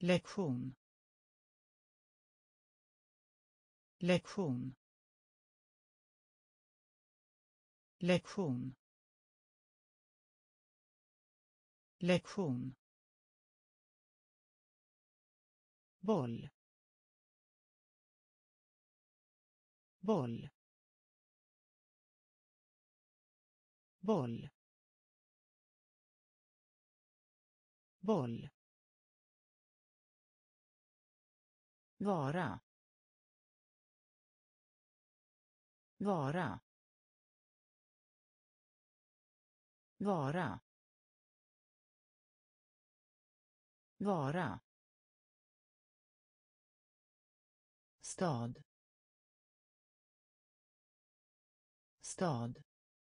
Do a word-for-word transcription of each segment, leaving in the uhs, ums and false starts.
lektion lektion lektion lektion boll boll boll boll vara vara vara vara stad stad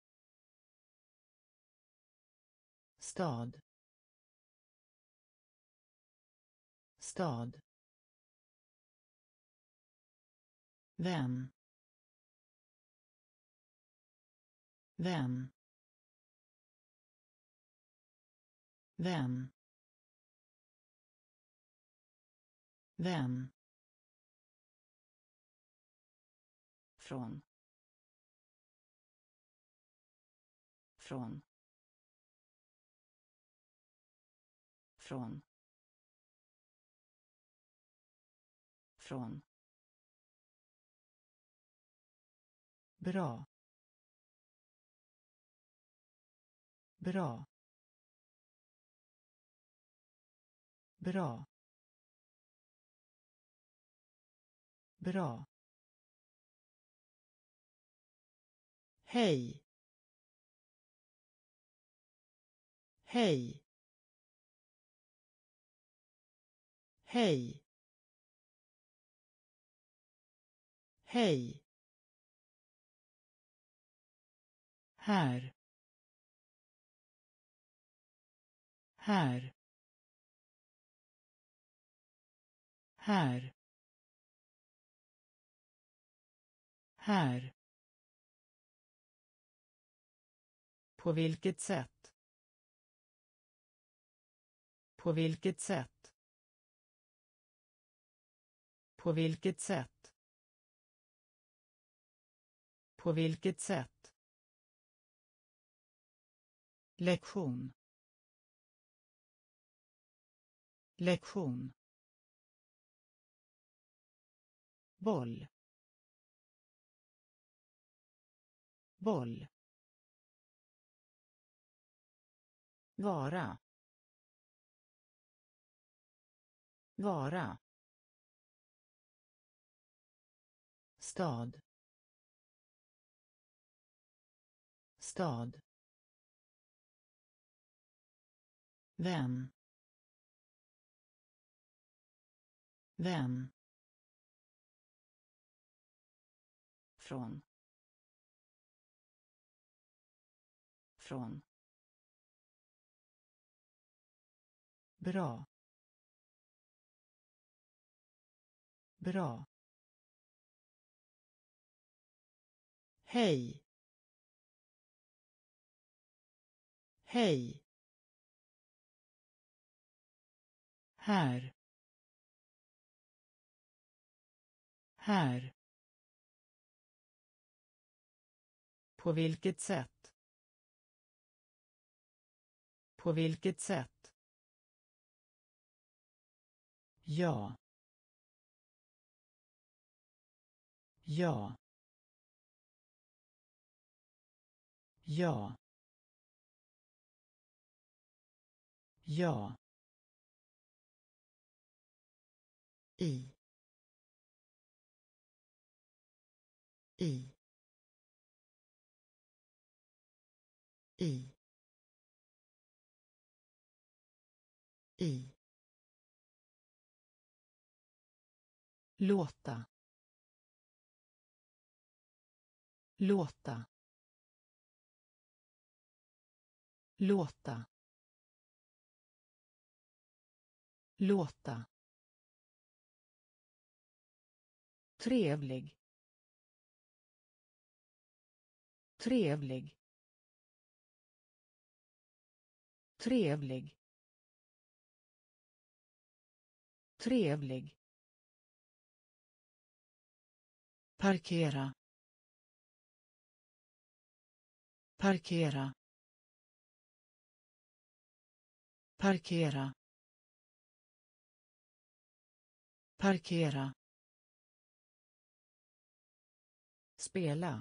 stad stad vän vän vän vän från från från från bra bra bra bra hej hej hej hej här här här här på vilket sätt på vilket sätt på vilket sätt på vilket sätt lektion lektion boll boll vara vara stad stad vän vän från från bra bra hej hej här här på vilket sätt på vilket sätt ja ja ja ja i i i i låta låta låta låta trevlig trevlig trevlig Trevlig. Parkera. Parkera. Parkera. Parkera. Spela.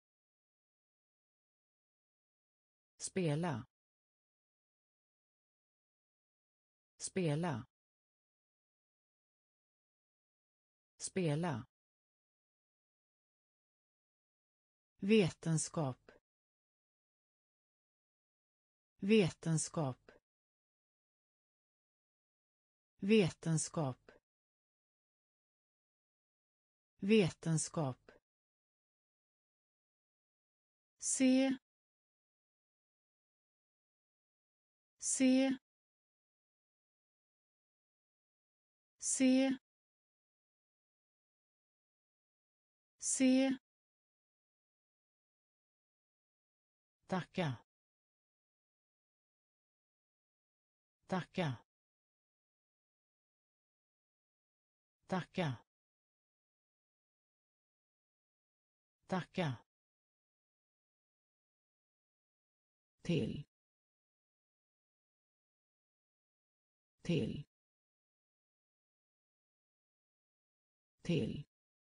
Spela. Spela. Spela. Vetenskap. Vetenskap. Vetenskap. Vetenskap. Se. Se. Se. Se. Tacka. Tacka. Tacka. Tacka. Till. Till. Till.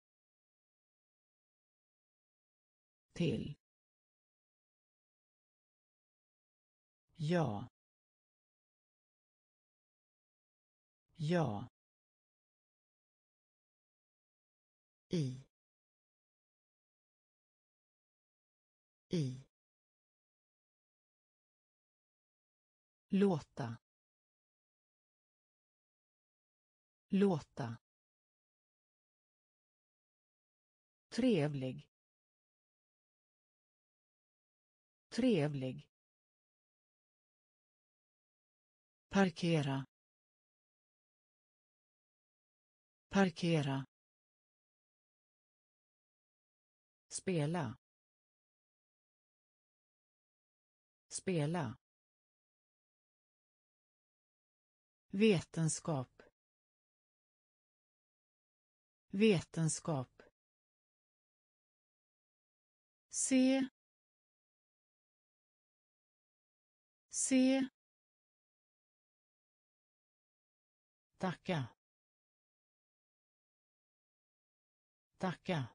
Till. Ja. Ja. I. I. Låta. Låta. Trevlig. Trevlig. Parkera. Parkera. Spela. Spela. Vetenskap. Vetenskap. Se. Se. Tacka. Tacka.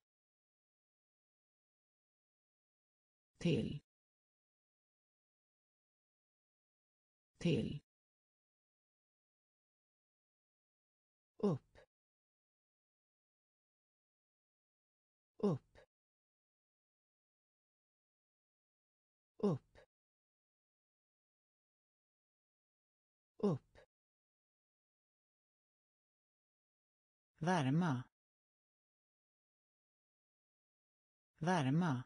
Till. Till. Upp. Upp. Upp. Upp. Värma. Värma.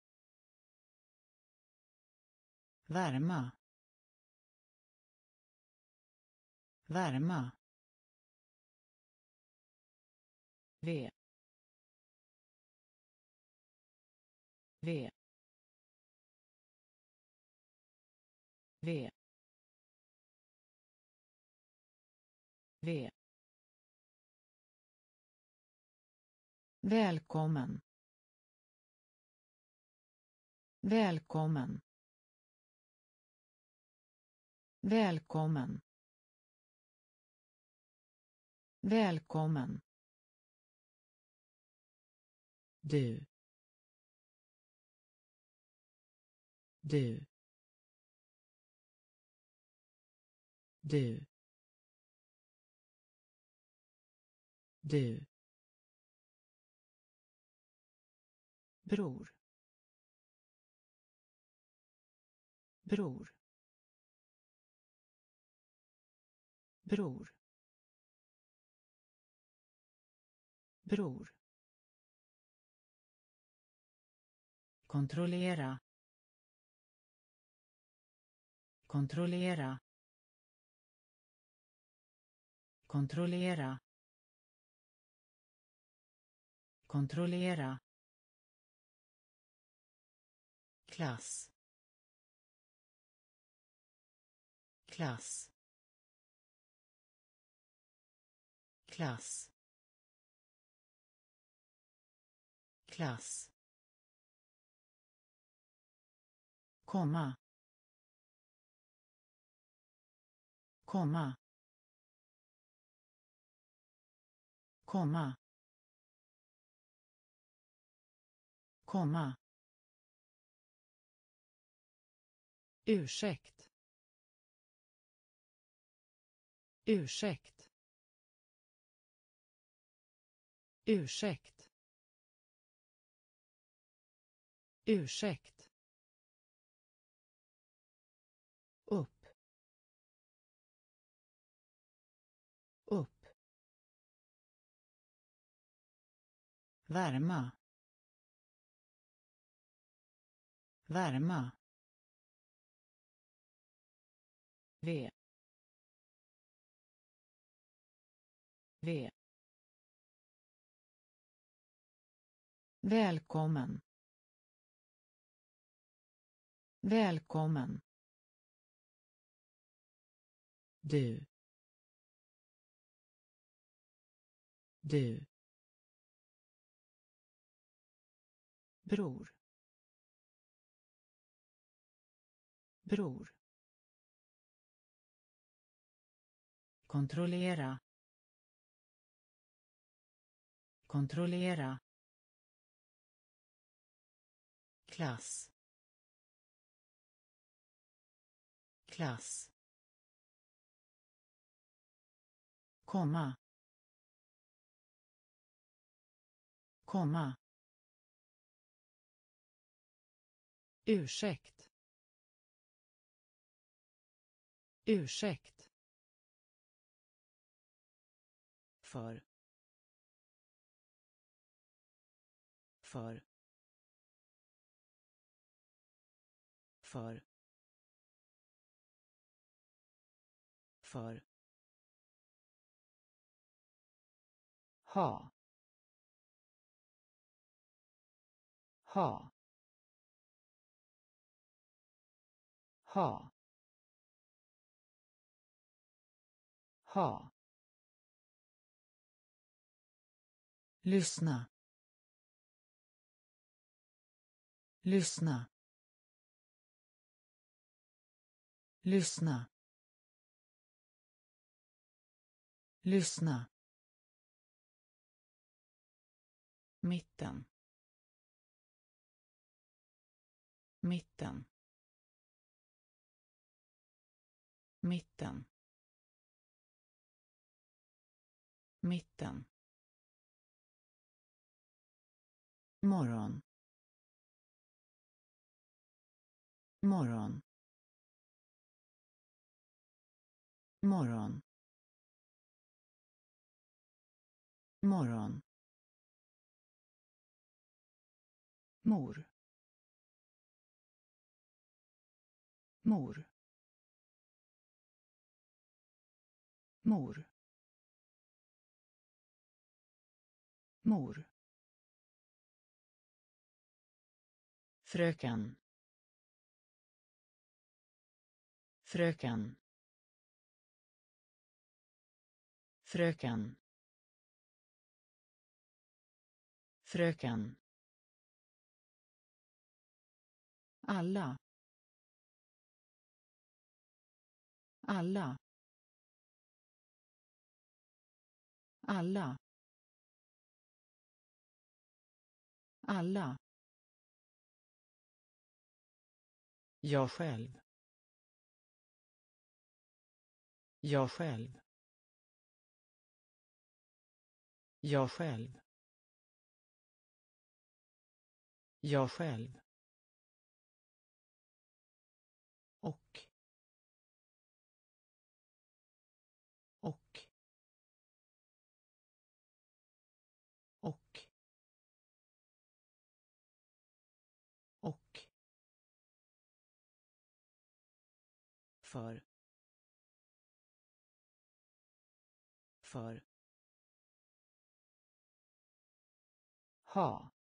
Värma. Värma. V. V. V. V. Välkommen. Välkommen. Välkommen. Välkommen. Du. Du. Du. Du. Bror. Bror. Bror. Bror. Kontrollera. Kontrollera. Kontrollera. Kontrollera. Klass. Klass. klass klass komma komma komma komma ursäkt ursäkt ursäkt ursäkt upp upp värma värma V V välkommen välkommen du du bror bror kontrollera kontrollera klass klass komma komma ursäkt ursäkt för för för för ha ha ha ha lyssna lyssna lyssna lyssna mitten mitten mitten mitten morgon morgon morgon morgon mor mor mor mor fröken fröken fröken fröken alla alla alla alla jag själv jag själv jag själv jag själv och och och och för för ha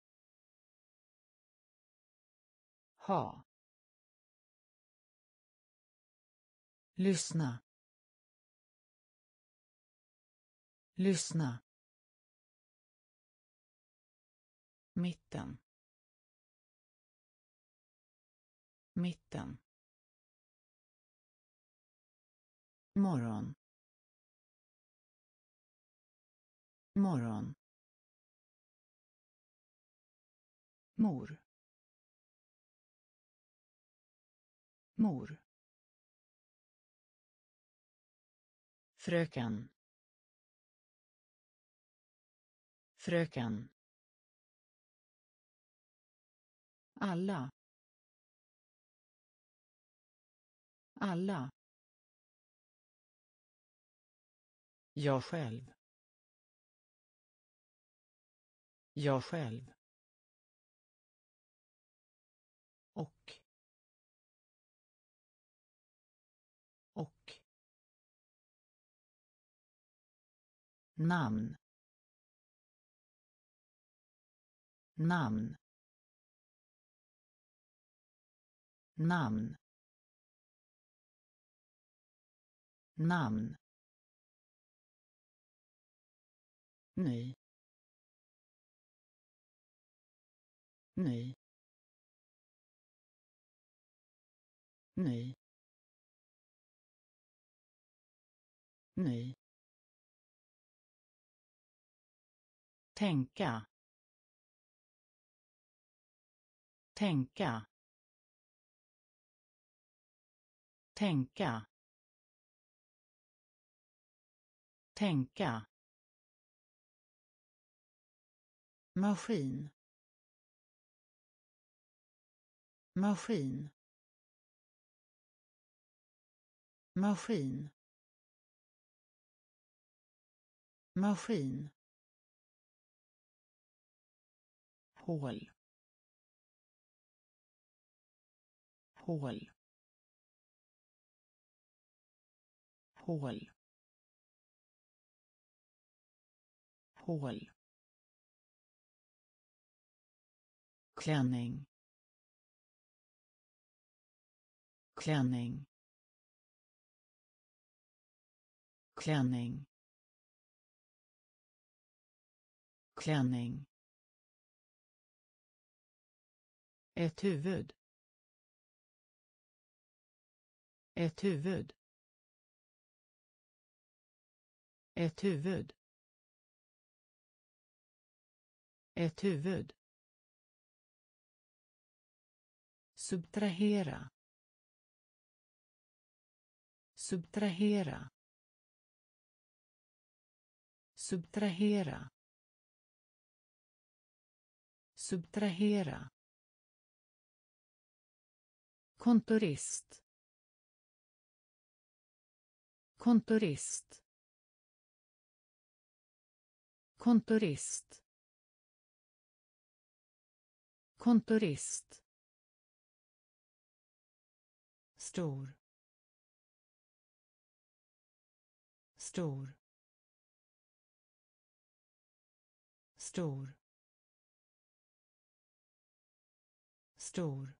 ha lyssna Lyssna. Mitten. Mitten. Morgon. Morgon. Mor. Mor. Fröken. Fröken. Alla. Alla. Jag själv. Jag själv. Och. Och. Namn. Namn. Namn. Namn. Ny. Ny. Ny. Ny. Tänka. Tänka. Tänka. Tänka. Maskin. Maskin. Maskin. Maskin. Hål. Hål. Hål. Hål. Klänning. Klänning. Klänning. Klänning. Ett huvud. Ett huvud. Ett huvud. Ett huvud. Subtrahera. Subtrahera. Subtrahera. Subtrahera. Kontorist. Kontorist. Kontorist. Kontorist. Stor. Stor. Stor. Stor.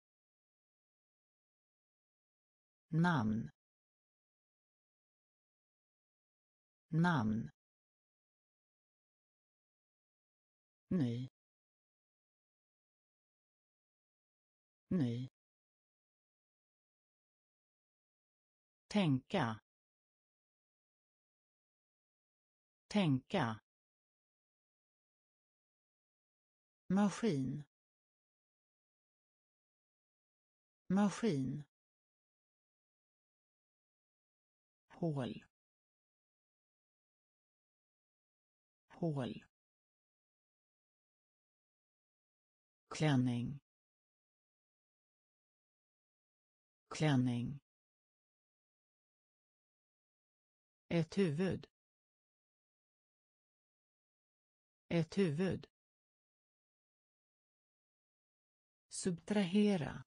Namn. Namn. Ny. Ny. Tänka. Tänka. Maskin. Maskin. Hål. Hål. Klänning. Klänning. Ett huvud. Ett huvud. Subtrahera.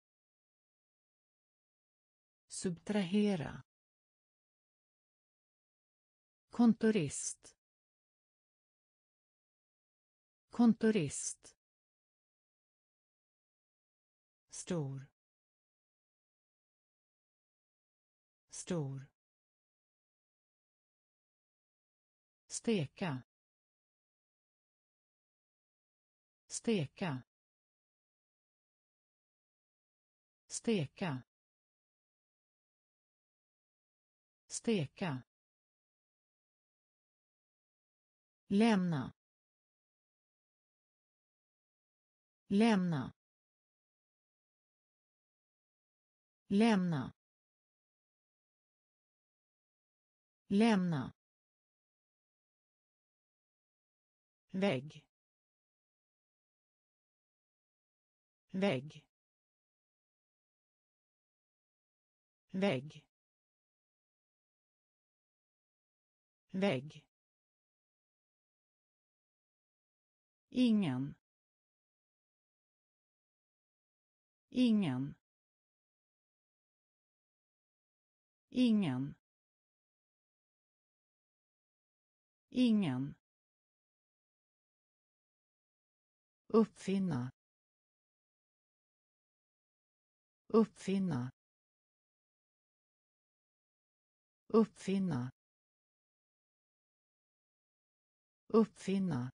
Subtrahera. Kontorist. Kontorist. Stor. Stor. steka, steka, steka, steka, lämna, lämna, lämna, lämna, vägg, vägg, vägg, vägg, ingen, ingen, ingen, ingen, uppfinna, uppfinna, uppfinna, uppfinna,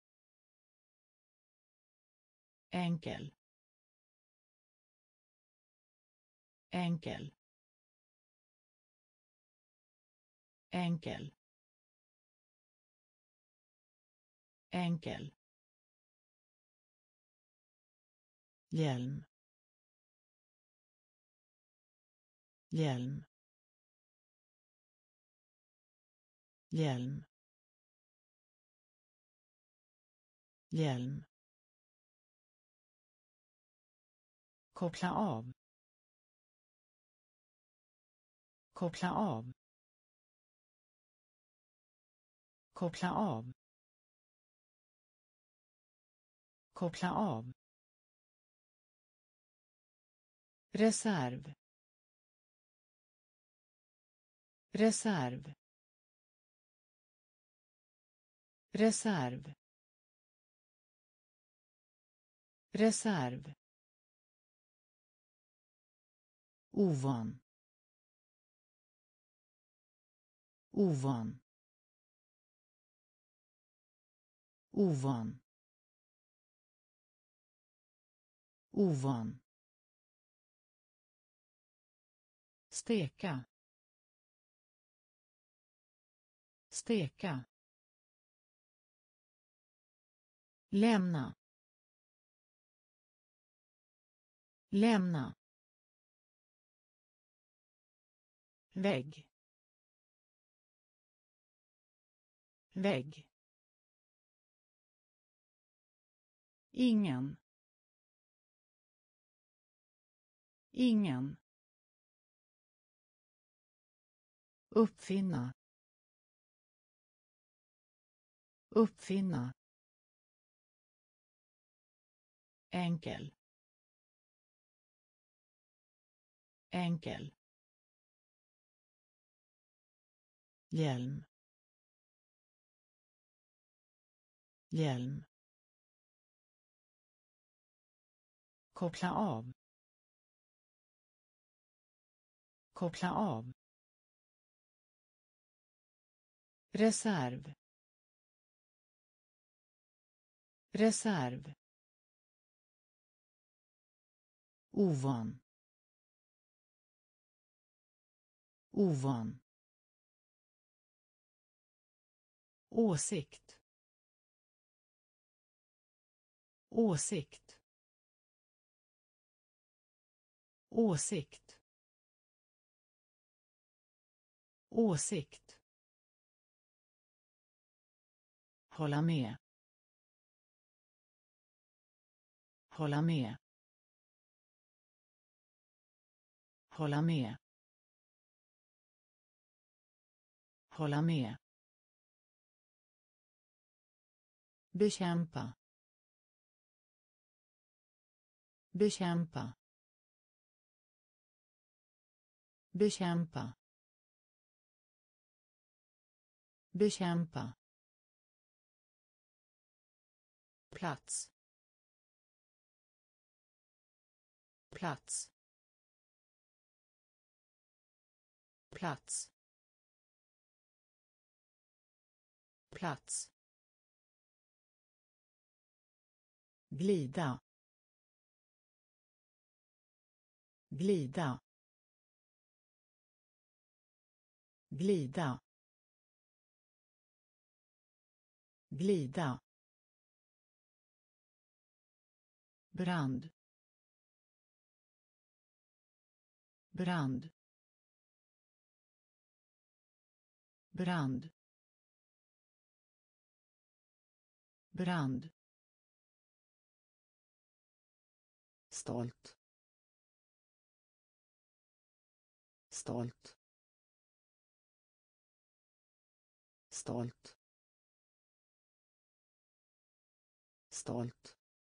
enkel, enkel, enkel, enkel, hjälm, hjälm, hjälm, hjälm, koppla av, koppla av, koppla av, koppla av, reserv, reserv, reserv, reserv, ovan, ovan, ovan, ovan, steka, steka, lämna, lämna, vägg, vägg, ingen, ingen, uppfinna, uppfinna, enkel, enkel, hjälm, hjälm, koppla av, koppla av, reserv, reserv, ovan, ovan, åsikt, åsikt, åsikt, åsikt, hålla med, hålla med, hålla med, hålla med, bekämpa, bekämpa, bekämpa, bekämpa, plats, plats, plats, plats, glida, glida, glida, glida, brand, brand, brand, brand, stolt, stolt, stolt, stolt,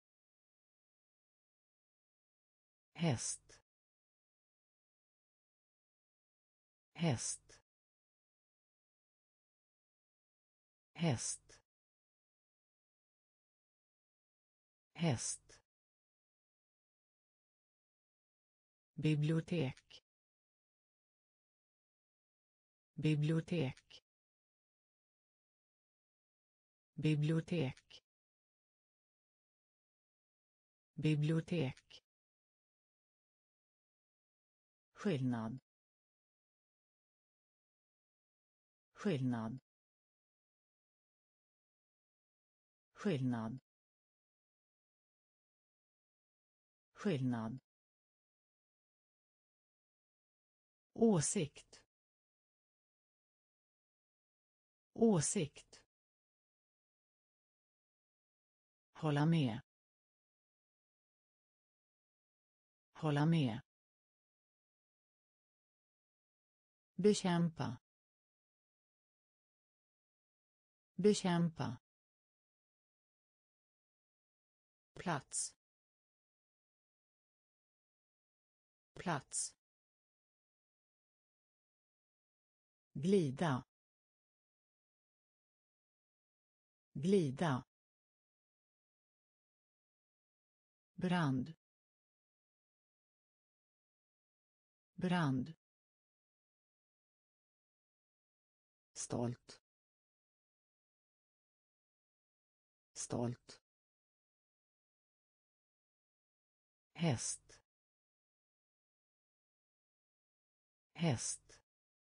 häst, häst, häst, häst, bibliotek, bibliotek, bibliotek, bibliotek, skillnad, skillnad, skillnad, skillnad, åsikt, åsikt, hålla med, hålla med, bekämpa, bekämpa, plats, plats, glida, glida, brand, brand, stolt, stolt, häst, häst,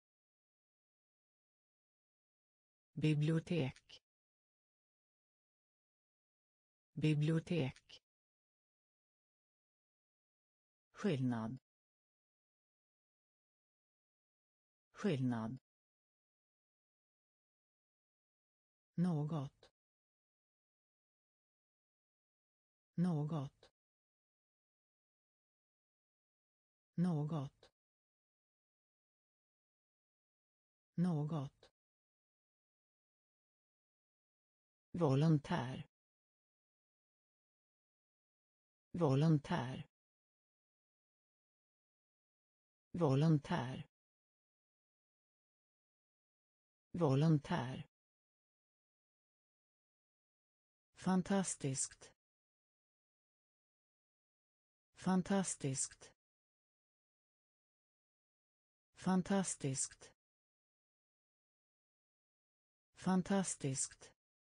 bibliotek, bibliotek, skillnad, skillnad, något, något, något, något, volontär, volontär, volontär, volontär, fantastiskt, fantastiskt, fantastiskt, fantastiskt,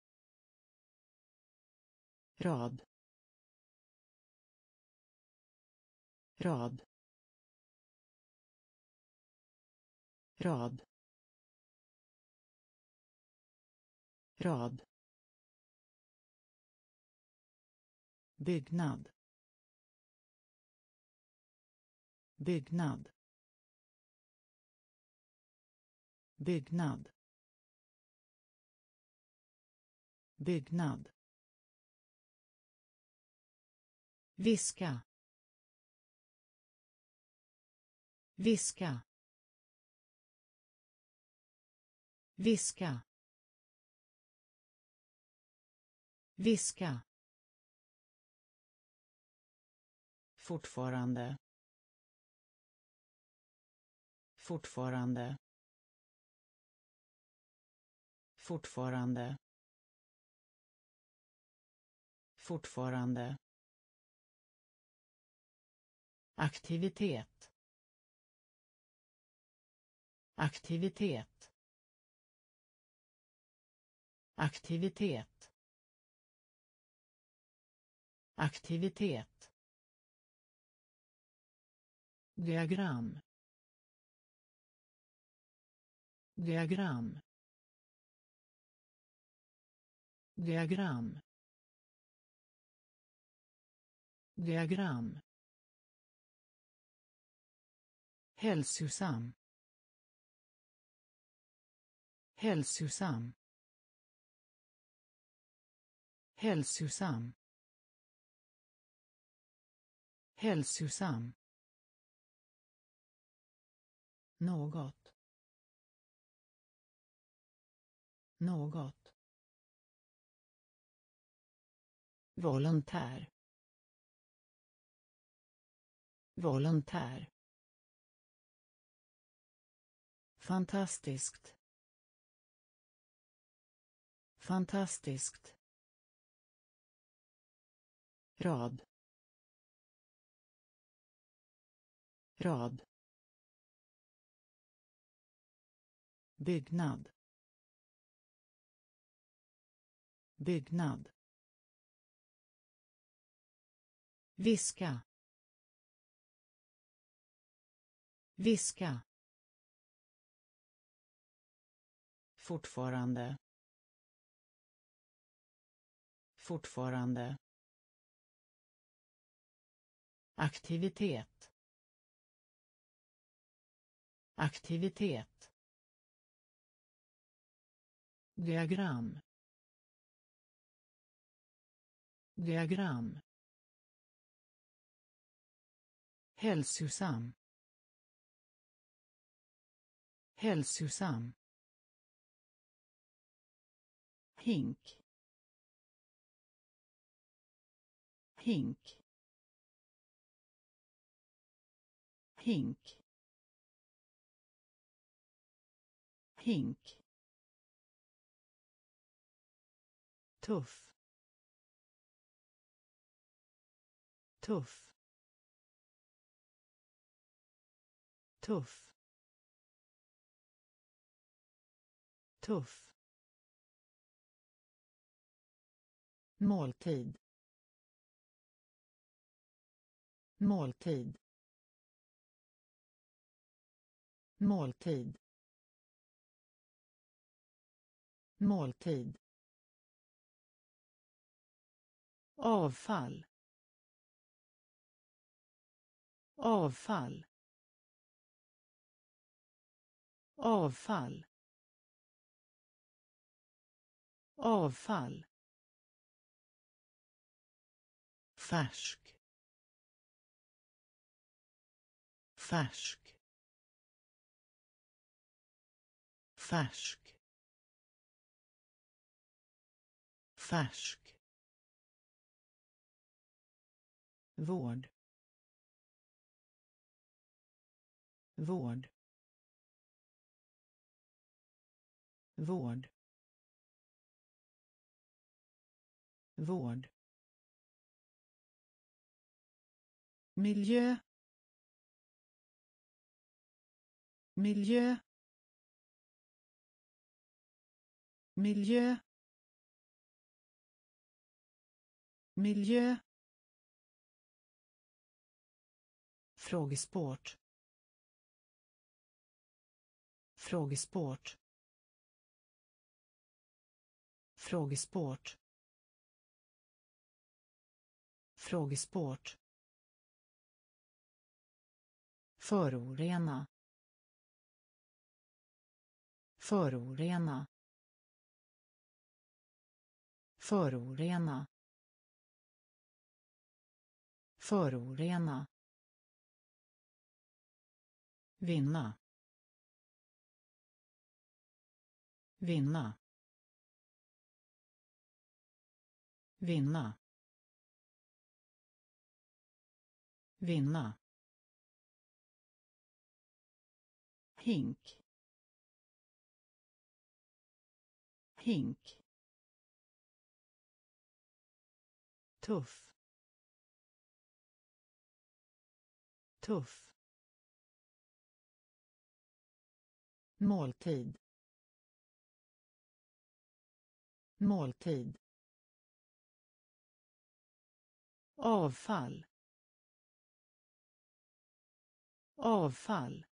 rad, rad, rad, rad, byggnad, byggnad, byggnad, byggnad, viska, viska, viska, viska, fortfarande, fortfarande, fortfarande, fortfarande, aktivitet, aktivitet, aktivitet, aktivitet, diagram, diagram, diagram, diagram, hälsosam, hälsosam, hälsosam, hälsosam, något, något, volontär, volontär, fantastiskt, fantastiskt, rad, rad, byggnad, byggnad, viska, viska, fortfarande, fortfarande, aktivitet, aktivitet, diagram, diagram, hälsosam, hälsosam, hink, hink, hink, hink, tuff, tuff, tuff, tuff, måltid, måltid, måltid, måltid, avfall, avfall, avfall, avfall, färsk, färsk, färsk, färsk, vård, vård, vård, vård, miljö, miljö, miljö, miljö, frågesport, frågesport, frågesport, frågesport, förorena, förorena, förorena, förorena, vinna, vinna, vinna, vinna, hink, hink, tuff, tuff, måltid, måltid, avfall, avfall,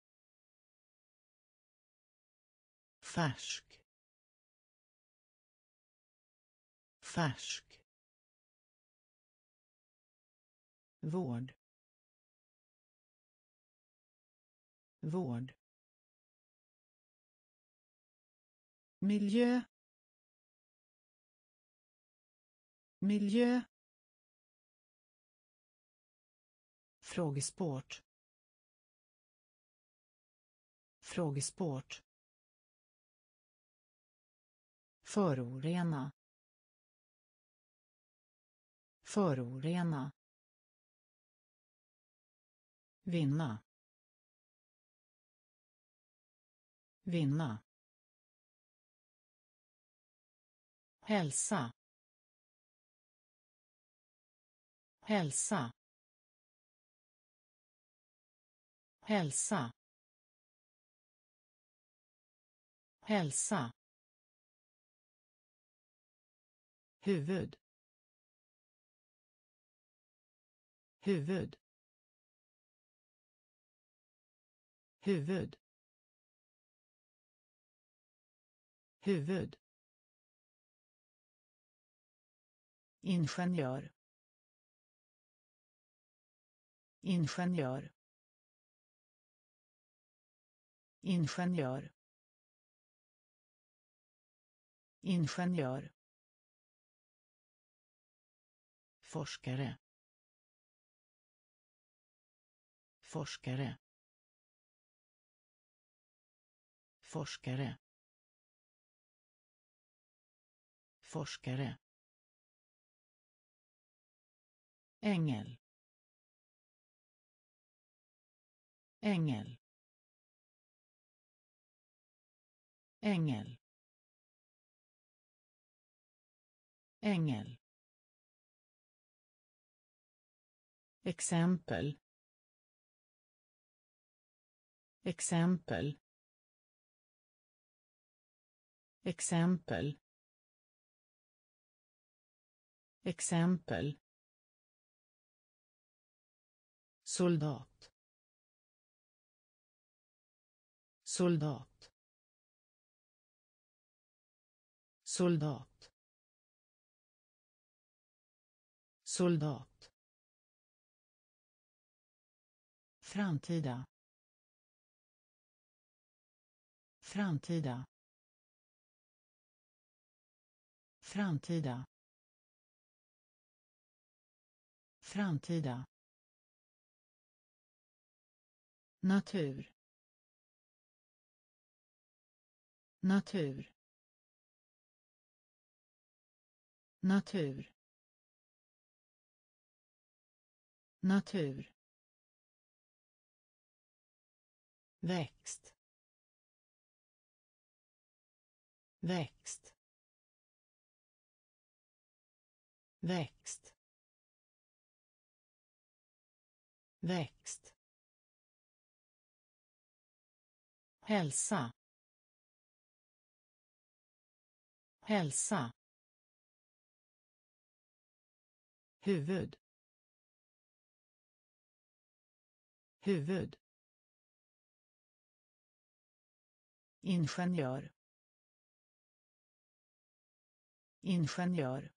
färsk, färsk, vård, vård, miljö, miljö, frågesport, frågesport, förorena, förorena, vinna, vinna, hälsa, hälsa, hälsa, hälsa, huvud, huvud, huvud, huvud, ingenjör, ingenjör, ingenjör, ingenjör, forskare, forskare, forskare, forskare, ängel, ängel, ängel, ängel, exempel, exempel, exempel, exempel, soldat, soldat, soldat, soldat, framtida, framtida, framtida, framtida, natur, natur, natur, natur, växt, växt, växt, växt, hälsa, hälsa, huvud, huvud, ingenjör, ingenjör,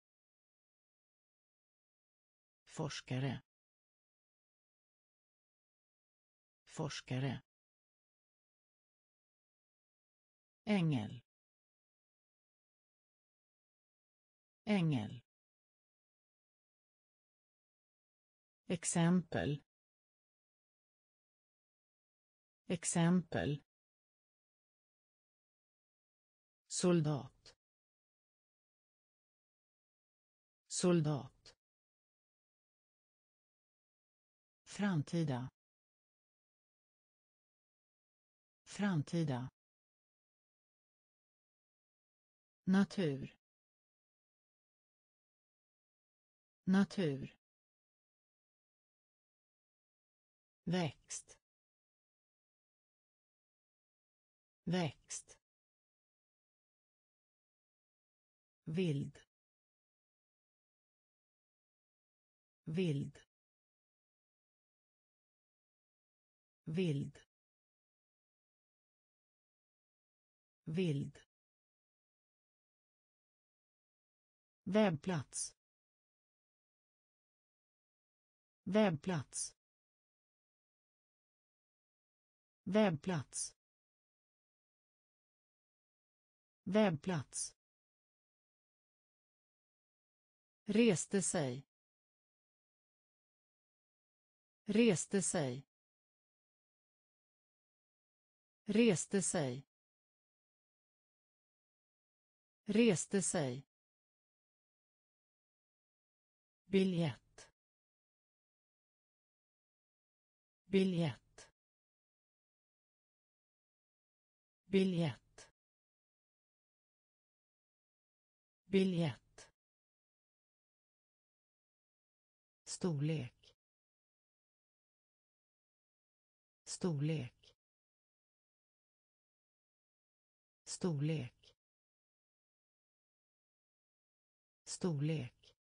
forskare, forskare, ängel, ängel, exempel, exempel, soldat, soldat, framtida, framtida, natur, natur, växt, växt, vild, vild, vild, vild, webbplats, webbplats, webbplats, webbplats, reste sig, reste sig, reste sig, reste sig, biljett, biljett, biljett, biljett, storlek, storlek, storlek, storlek,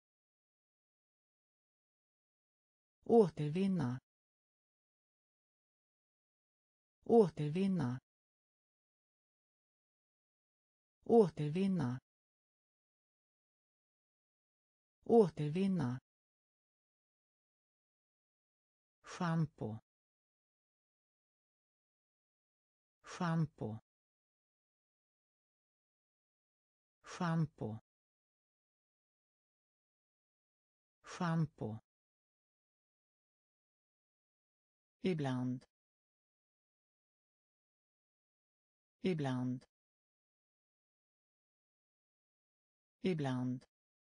återvinna, återvinna, återvinna, återvinna, shampoo, shampoo, shampoo, shampoo, ibland, ibland, ibland,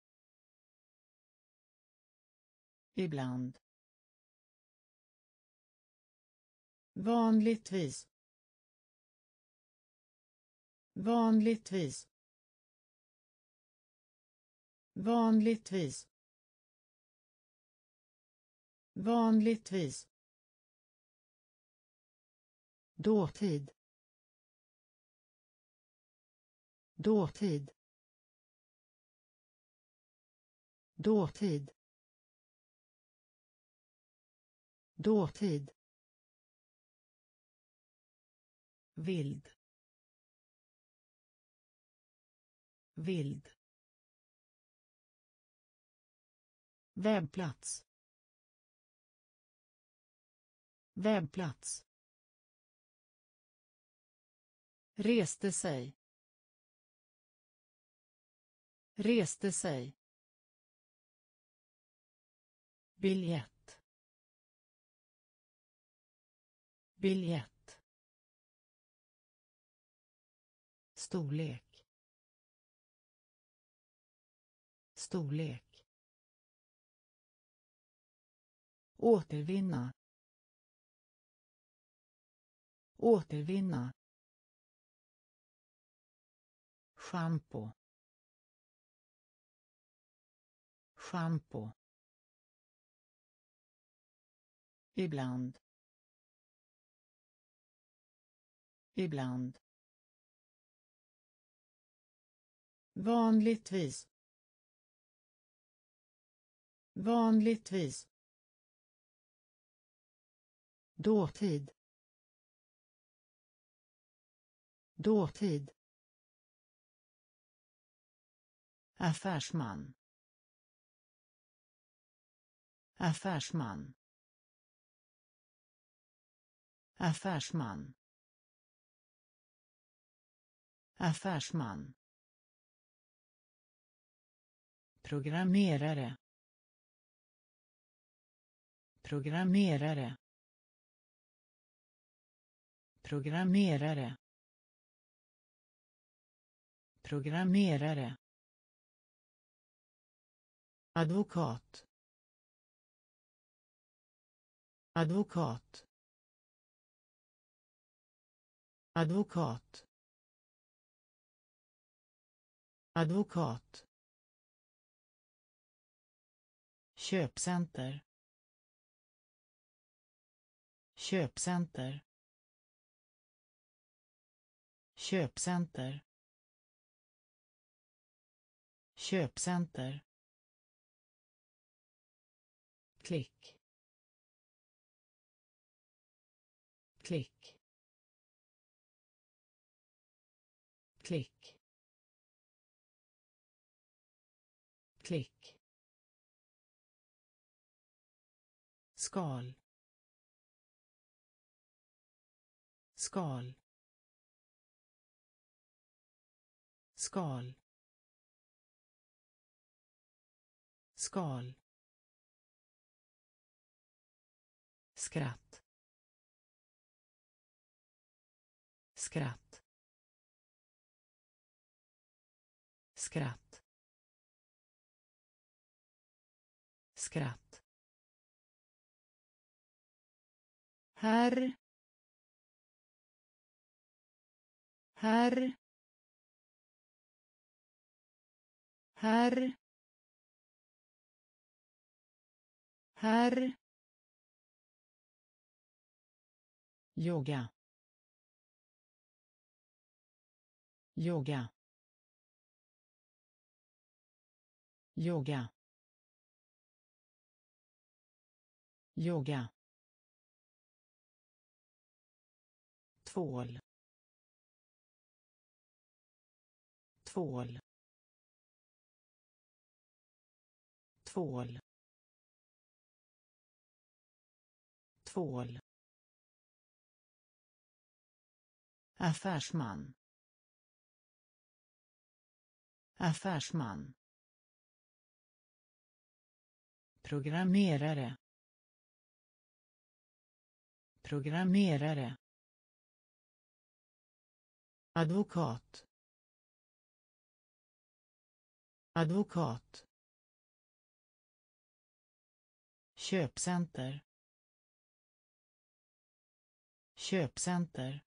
ibland, vanligtvis, vanligtvis, vanligtvis, vanligtvis, dåtid, dåtid, dåtid, dåtid, vild, vild, webbplats, webbplats, reste sig, reste sig, biljett, biljett, storlek, storlek, återvinna, återvinna, shampoo, shampoo, ibland, ibland, vanligtvis, vanligtvis, dåtid, dåtid, affärsman, affärsman, affärsman, affärsman, programmerare, programmerare, programmerare, programmerare, advokat, advokat, advokat, advokat, köpcenter, köpcenter, köpcenter, köpcenter, klick, klick, klick, klick, skal, skal, skal, skal, skratt, skratt, skratt, skratt, herr, herr, herr, herr, yoga, yoga, yoga, yoga, tvål, tvål, tvål, tvål, affärsman, affärsman, programmerare, programmerare, advokat, advokat, köpcenter, köpcenter,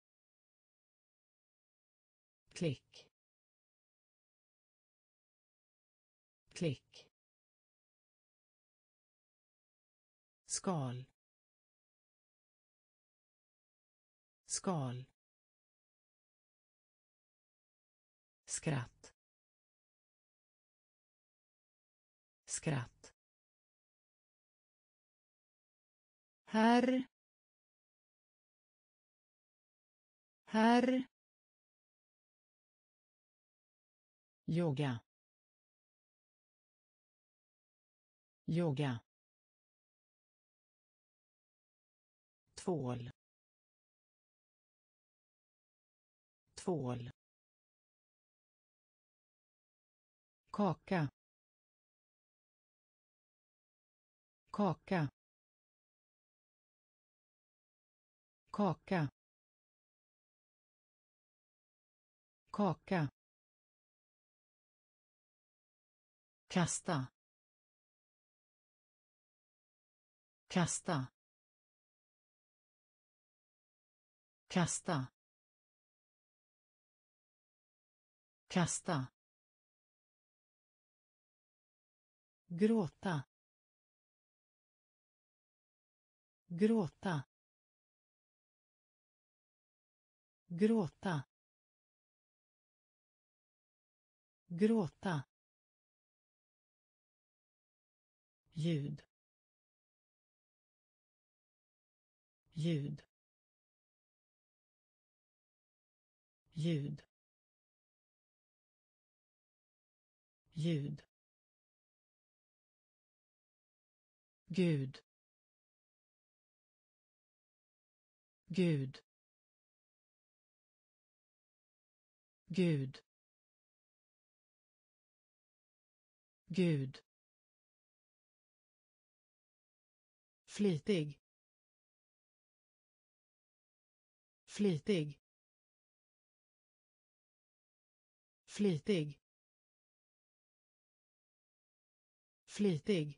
klick, klick, skal, skal, skratt, skratt, herr, herr, yoga, yoga, tvål, tvål, kaka, kaka, kaka, kaka, kasta, kasta, kasta, kasta, gråta, gråta, gråta, gråta, ljud, ljud, ljud, ljud, Gud, Gud, Gud, Gud, flitig, flitig, flitig, flitig,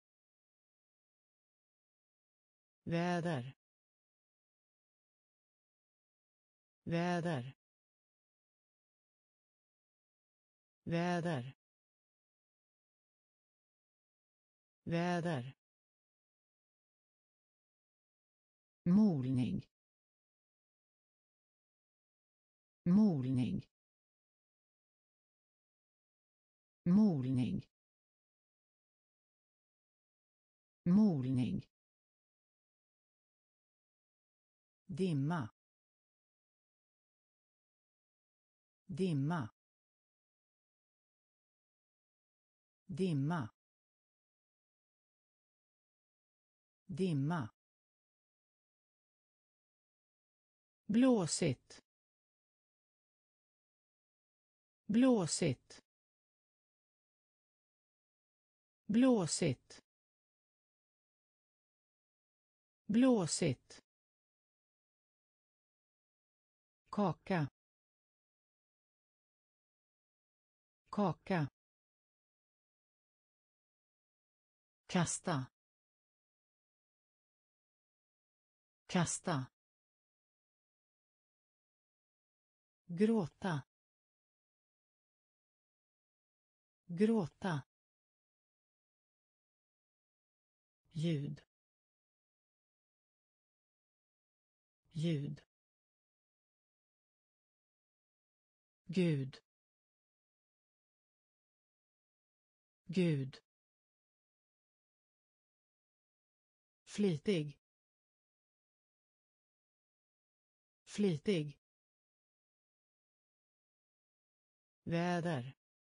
väder, väder, väder, väder, molning, molning, molning, molning, dimma, dimma, dimma, dimma, blåsigt, blåsigt, blåsigt, blåsigt, kaka, kaka, kasta, kasta, gråta, gråta, ljud, ljud, Gud, Gud, flitig, flitig, väder,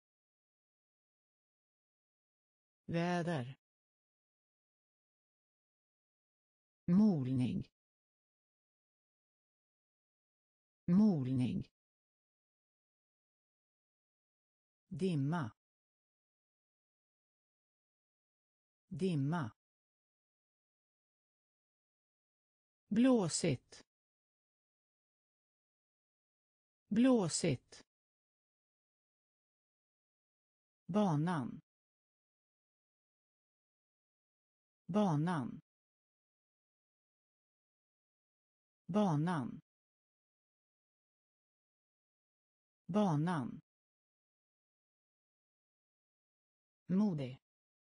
väder, molning, molning, dimma, dimma, blåsigt, blåsigt, banan, banan, banan, banan, modig,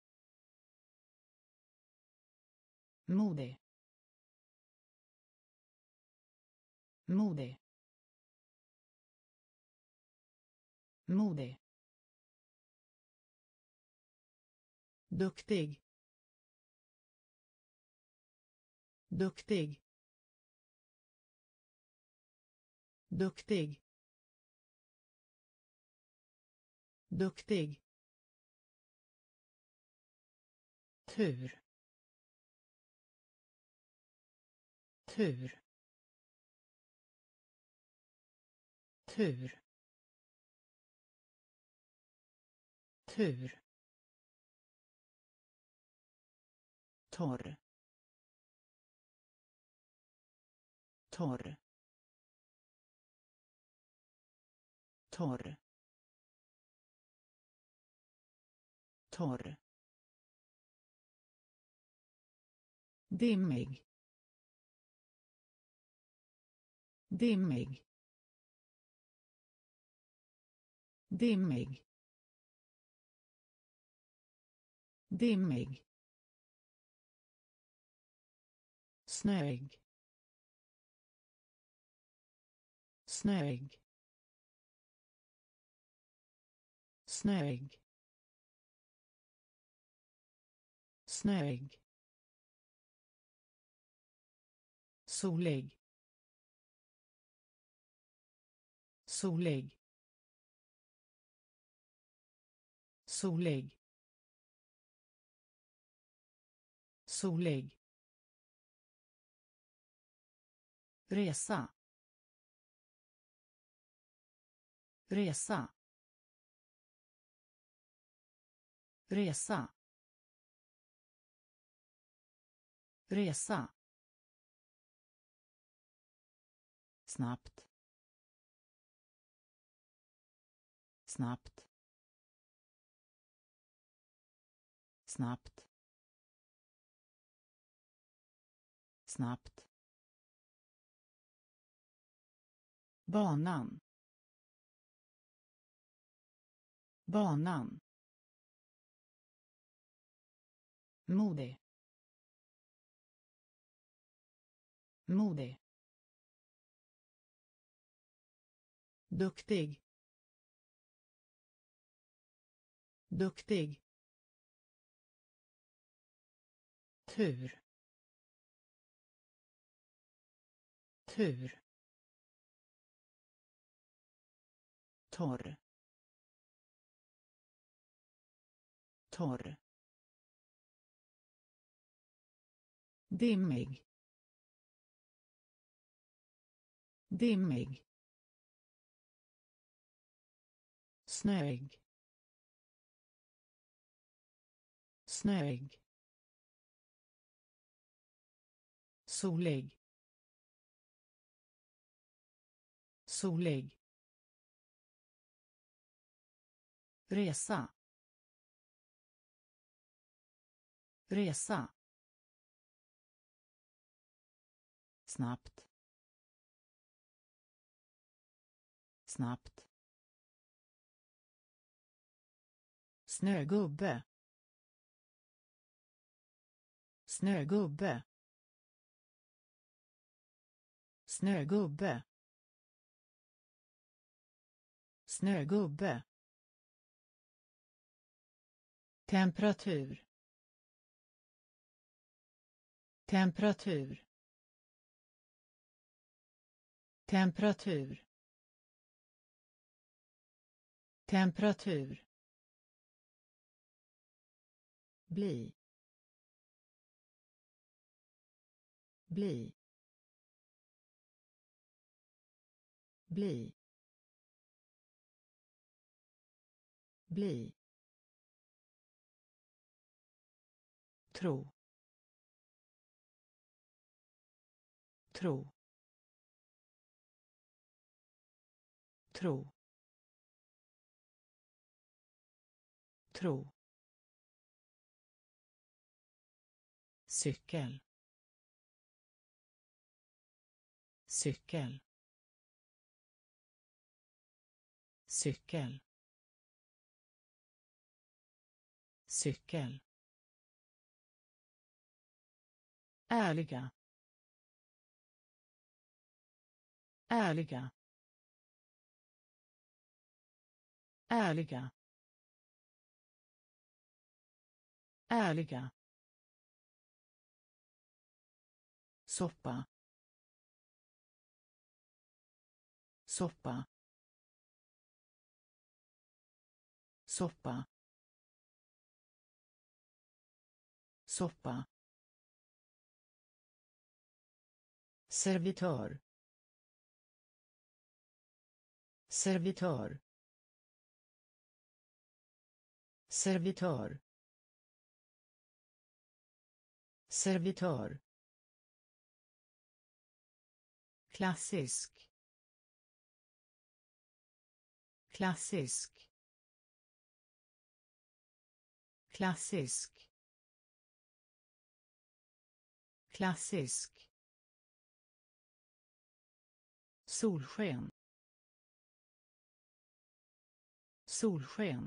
modig, modig, modig, duktig, duktig, duktig, duktig, tur, tur, tur, tur, torr, torr, torr, torr, dimmig, dimmig, dimmig, dimmig, snöig, snöig, snöig, snöig, solig, solig, solig, solig, resa, resa, resa, resa, snabbt, snabbt, snabbt, snabbt, banan, banan, modig, modig, duktig, duktig, tur, tur, torr, torr, dimmig, dimmig, snöig, snöig, solig, solig, resa, resa, snabbt, snabbt, snögubbe, snögubbe, snögubbe, snögubbe, temperatur, temperatur, temperatur, temperatur, bli, bli, bli, bli, tro, tro, tro, tro, cykel, cykel, cykel, cykel, ärliga, ärliga, ärliga, ärliga, soppa, soppa, soppa, soppa, servitör, servitör, servitör, servitör, klassisk, klassisk, klassisk, klassisk, solsken, solsken,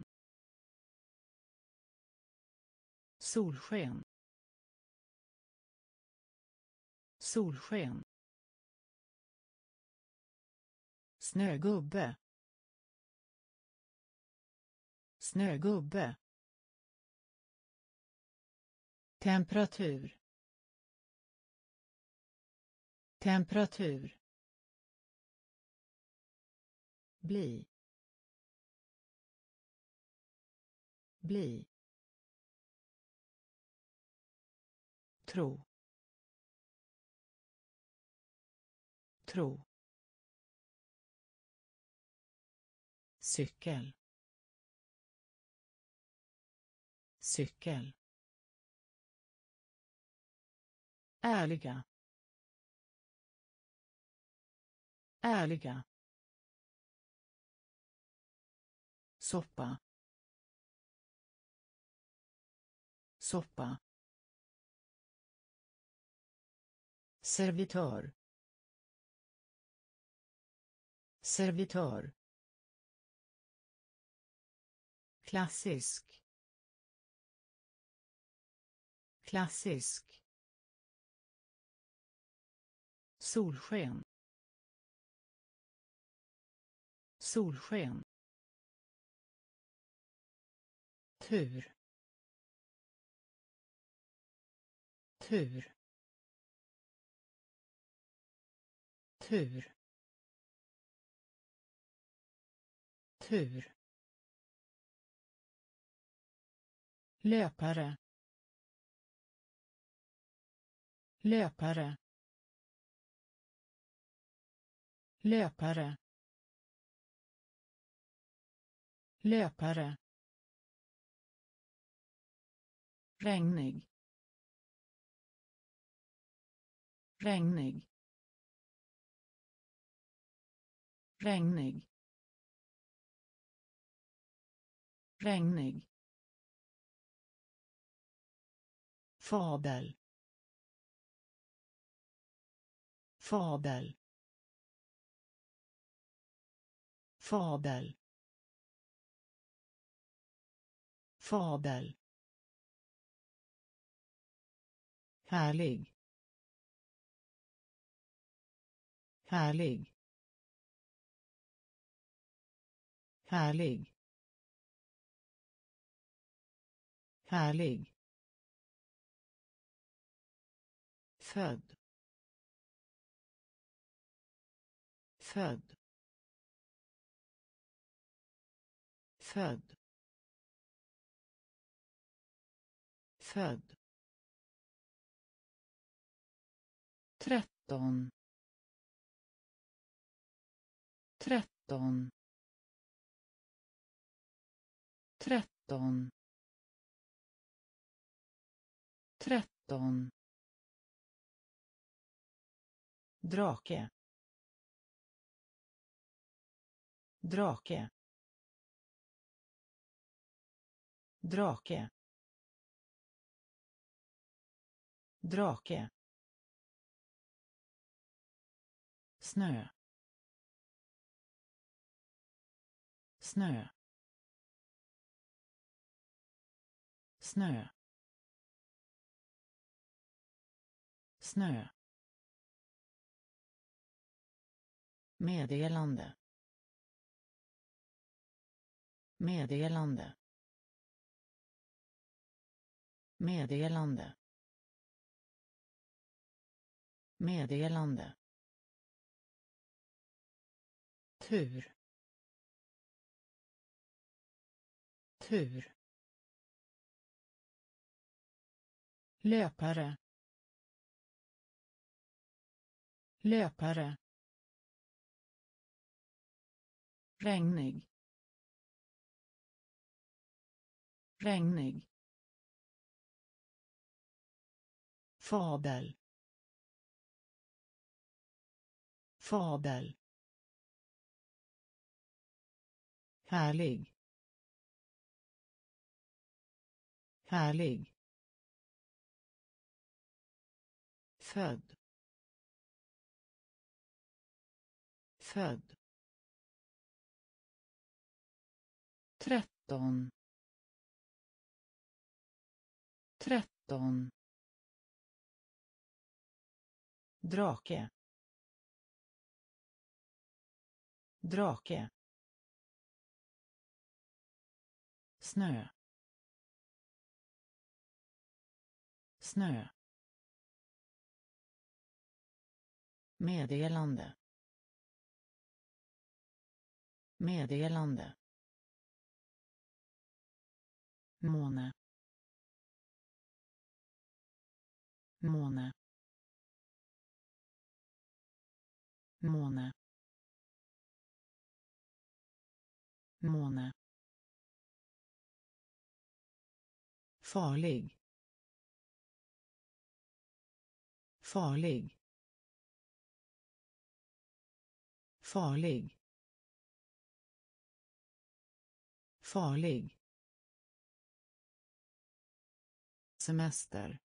solsken, solsken, snögubbe, snögubbe, temperatur, temperatur, bli, bli, tro, tro, cykel, cykel, ärliga, ärliga, soppa, soppa, servitör, servitör, klassisk, klassisk, solsken, solsken, tur, tur, tur, tur, löpare, löpare, löpare, löpare, regnig, regnig, regnig, regnig, fabel, fabel, fabel, fabel, härlig, härlig, härlig, härlig, född, född, född, född, tretton, tretton, tretton, tretton, drake, drake, drake, drake, snö, snö, snö, snö, meddelande, meddelande, meddelande, meddelande, tur, tur, löpare, löpare, regnig, regnig, fabel, fabel, härlig, härlig, född, född, tretton, tretton, drake, drake, snö, snö, meddelande, meddelande, måne, måne, måne, måne, farlig, farlig, farlig, farlig, semester,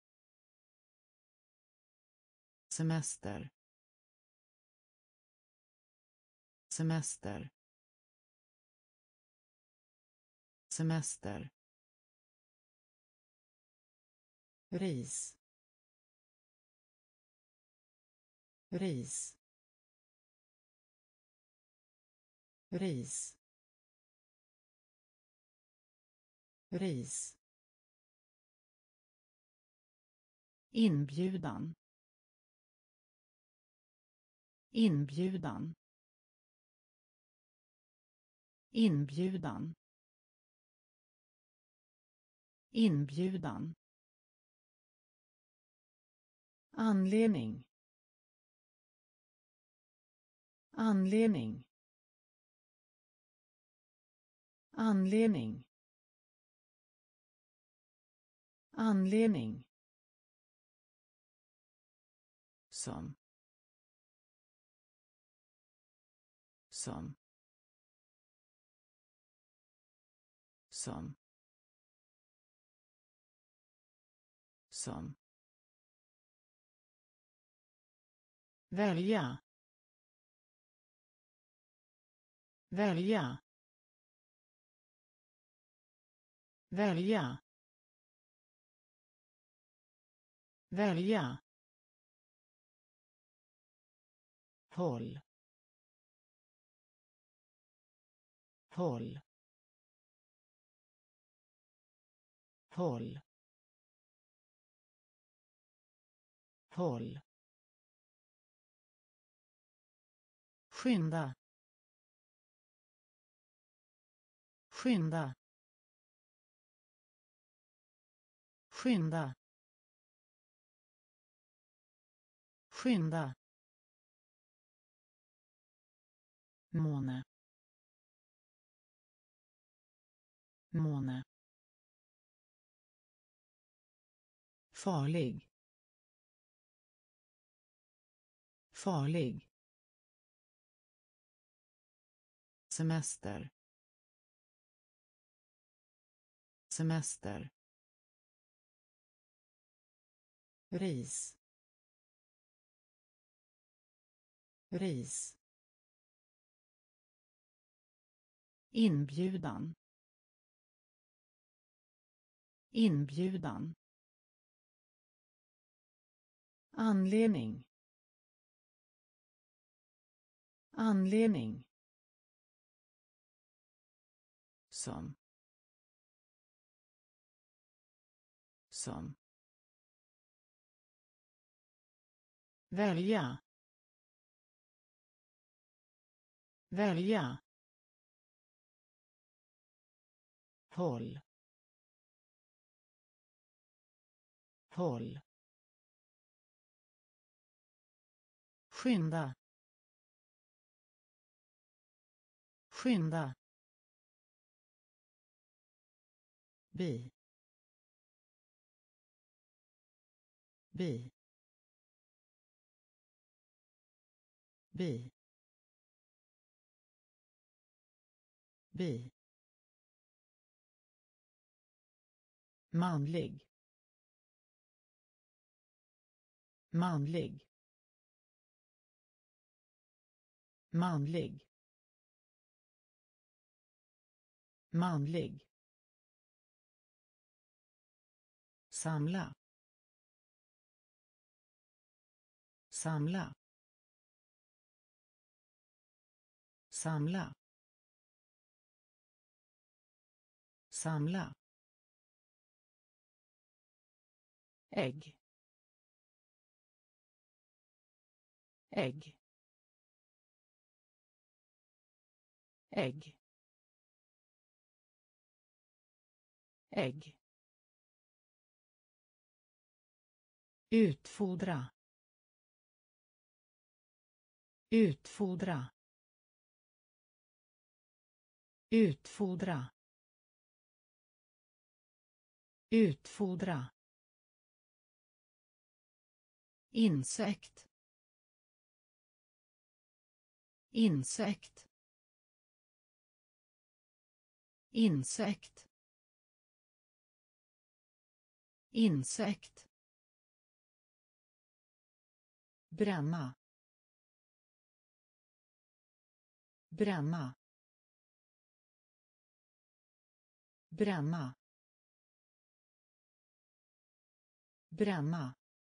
semester, semester, semester, ris, ris, ris, ris, inbjudan, inbjudan, inbjudan, inbjudan, anledning, anledning, anledning, anledning, som, som, som, som, välja, välja, välja, välja, håll, håll, håll, håll, skynda, skynda, skynda, skynda, måne, måne, farlig, farlig, semester, semester, ris, ris, inbjudan, inbjudan, anledning, anledning, som, som, välja, välja, håll, håll, skynda, skynda, bi, bi, bi, bi, manlig, manlig, manlig, manlig, samla, samla, samla, samla, ägg, ägg, ägg, ägg, utfodra, utfodra, utfodra, utfodra, insekt, insekt, insekt, insekt, bränna, bränna, bränna, bränna,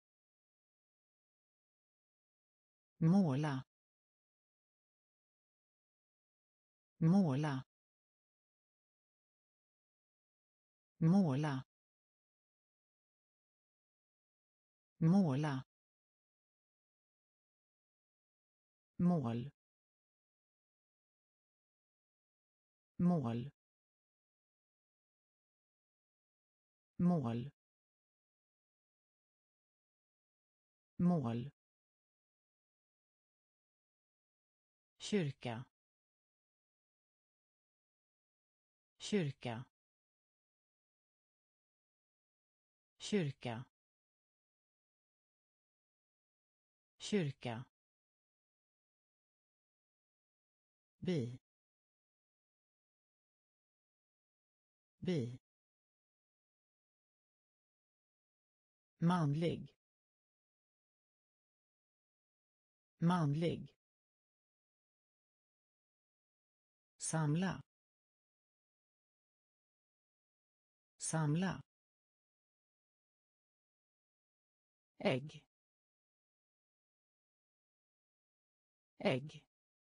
måla, måla, måla, måla, mål, mål, mål, mål, kyrka, kyrka, kyrka, kyrka, bi, bi, manlig, manlig, samla, samla, ägg, ägg,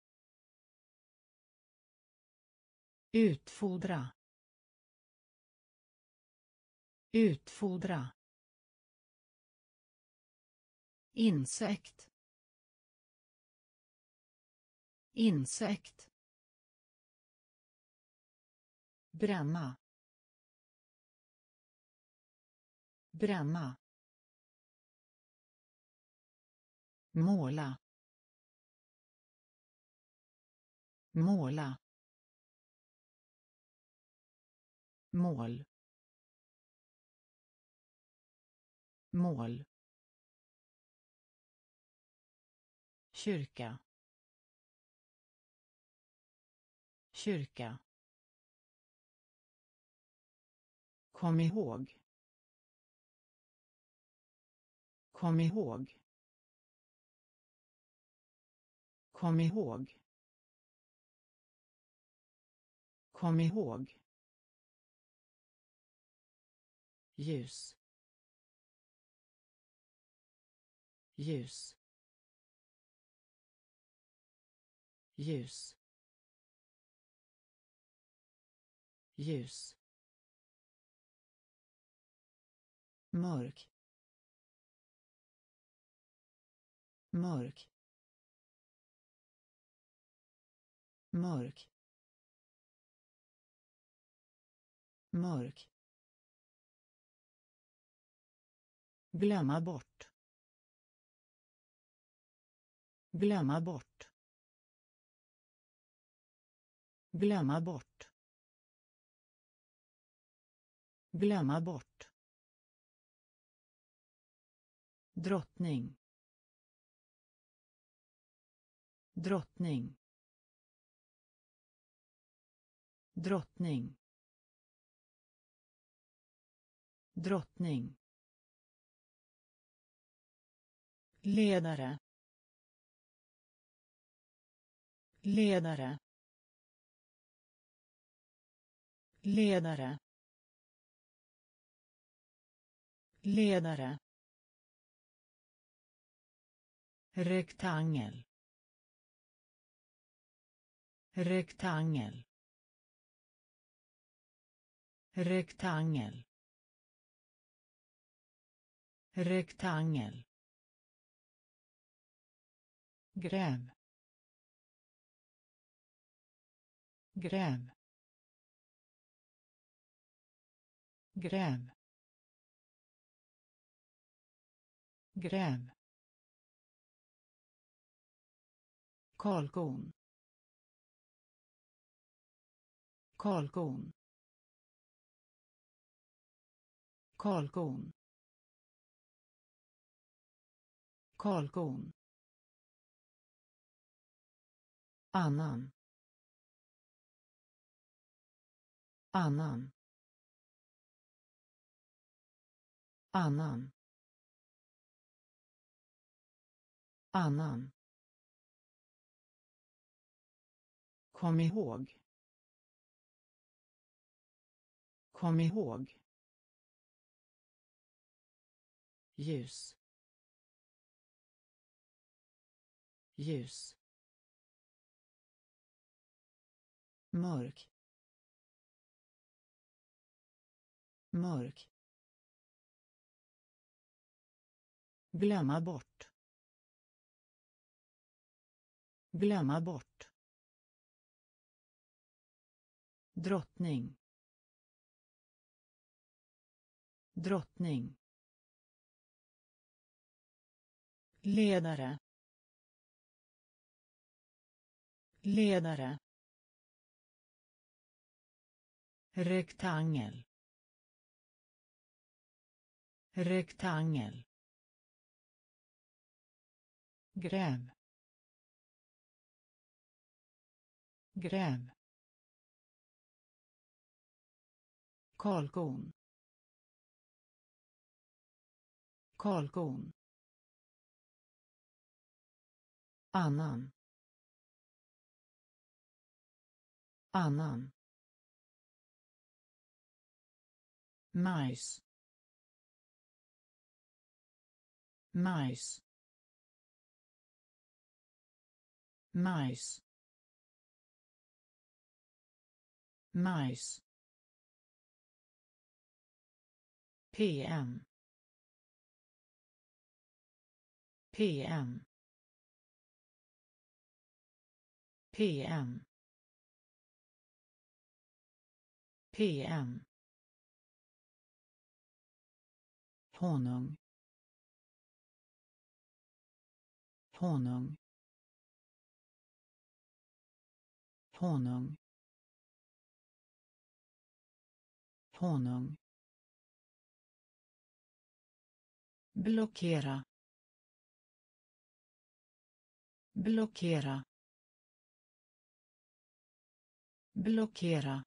utfodra, utfodra, insekt, insekt, bränna, bränna, måla, måla, mål, mål, kyrka, kyrka, kom ihåg, kom ihåg, kom ihåg, kom ihåg, ljus, ljus, ljus, ljus, mörk, mörk, mörk, mörk, glömma bort, glömma bort, glömma bort, glömma bort, drottning, drottning, drottning, drottning, ledare, ledare, ledare, ledare, rektangel, rektangel, rektangel, rektangel, gräv, gräv, gräv, gräv, kalkon, kalkon, kalkon, kalkon, annan, annan, annan, annan, kom ihåg, kom ihåg, ljus, ljus, mörk, mörk, glömma bort, glömma bort, drottning, drottning, ledare, ledare, rektangel, rektangel, gräv, gräv, kalkon, kalkon, annan, annan, majs, majs, majs, majs, P M, P M, P M, P M, honung, honung, honung, honung, blockera, blockera, blockera,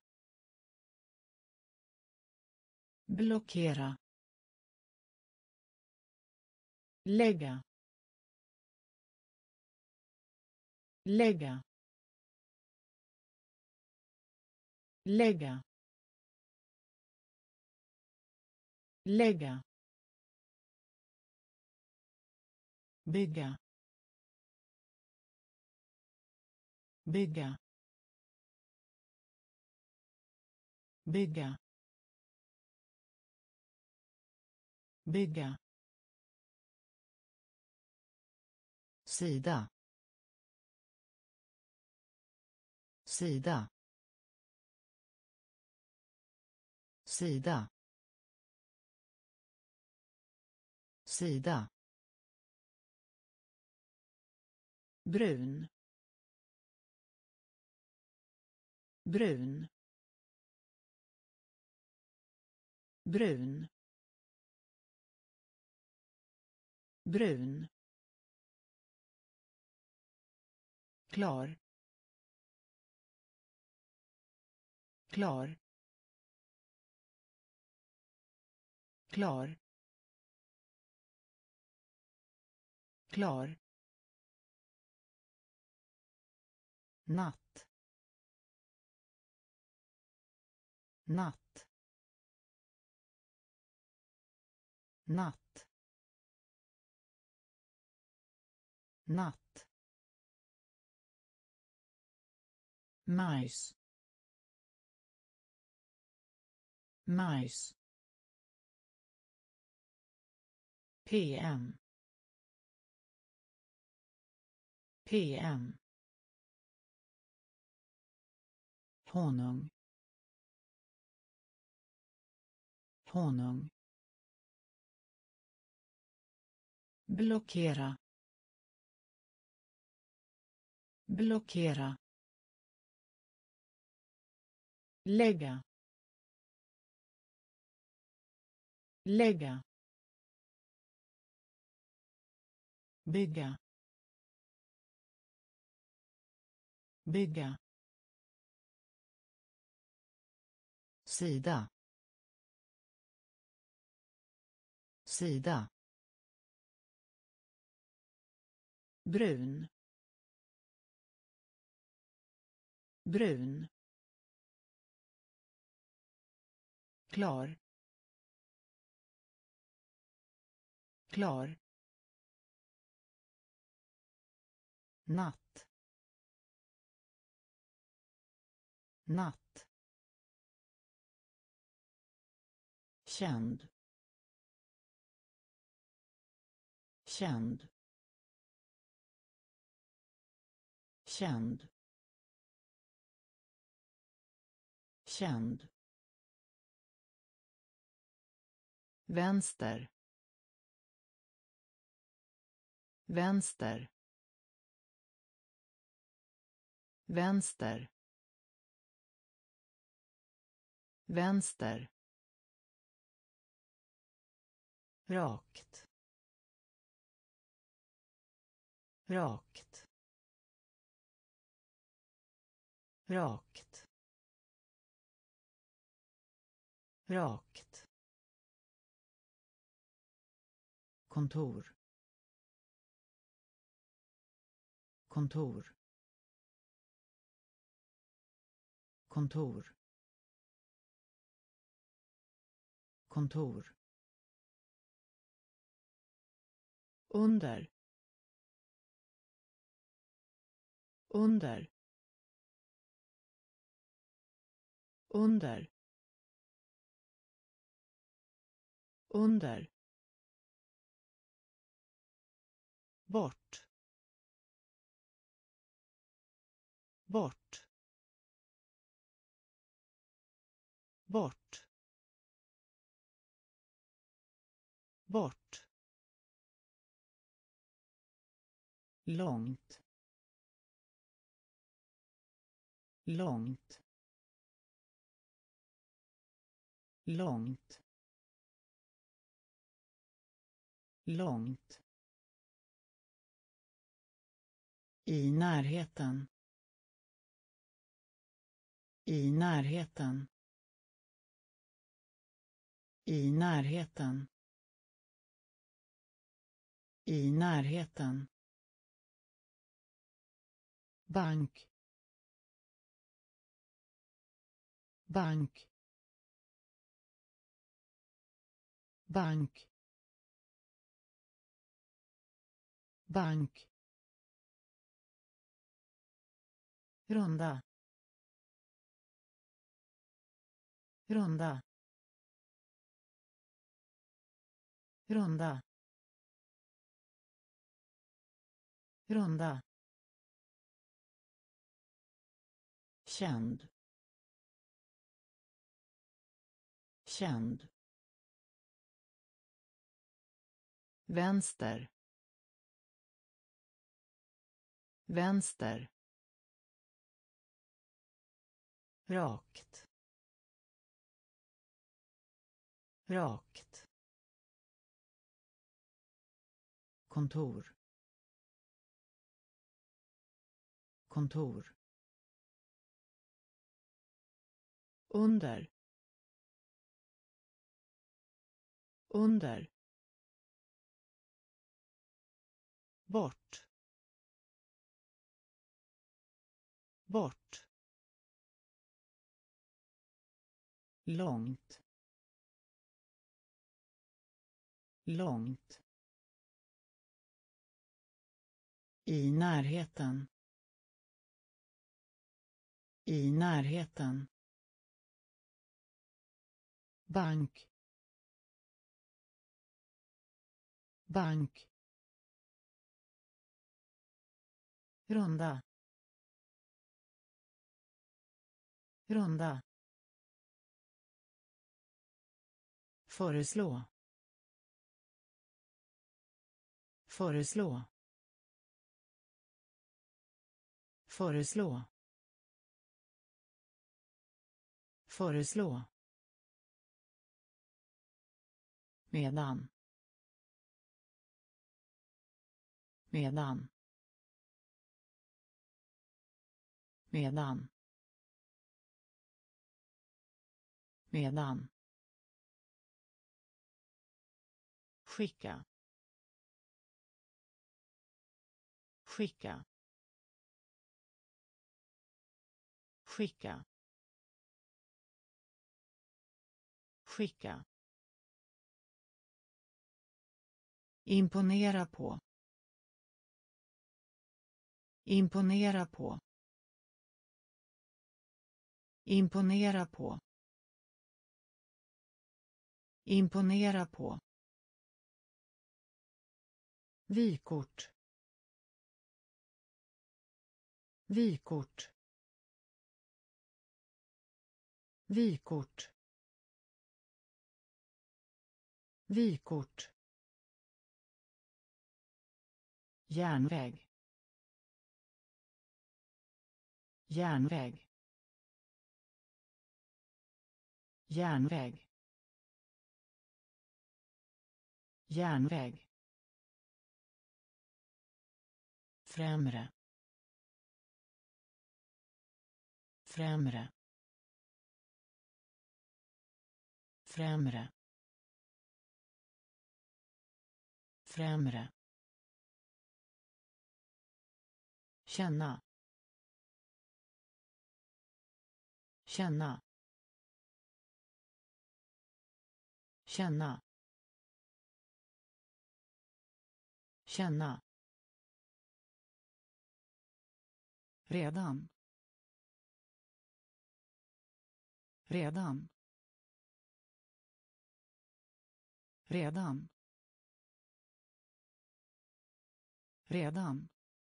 blockera, lägga, lägga, lägga, lägga, bygga, bygga, bygga, bygga, sida, sida, sida, sida, brun, brun, brun, brun, klar, klar, klar, klar, natt, natt, natt, natt, majs, majs, P M, P M, honung, honung, blockera, blockera, lägga, lägga, bygga, bygga, sida, sida, brun, brun, klar, klar, natt, natt, känd, känd, känd, känd, vänster, vänster, vänster, vänster, rakt, rakt, rakt, rakt, kontor, kontor, kontor, kontor, under, under, under, under, bort, bort, bort, bort, långt, långt, långt, långt, i närheten, i närheten, i närheten, i närheten, bank, bank, bank, bank, runda, runda, runda, runda, känd, känd, vänster, vänster, rakt, rakt, kontor, kontor, under, under, bort, bort, långt, långt, i närheten, i närheten, bank, bank, runda, runda, föreslå, föreslå, föreslå, föreslå, medan, medan, medan, medan, skicka, skicka, skicka, skicka, imponera på, imponera på, imponera på, Imponera på. Vykort. Vykort. Vykort. Vykort. Järnväg. Järnväg. Järnväg. Järnväg. Främre. Främre. Främre. Främre. Känna. Känna. Känna. Känna. Redan. Redan. Redan. Redan.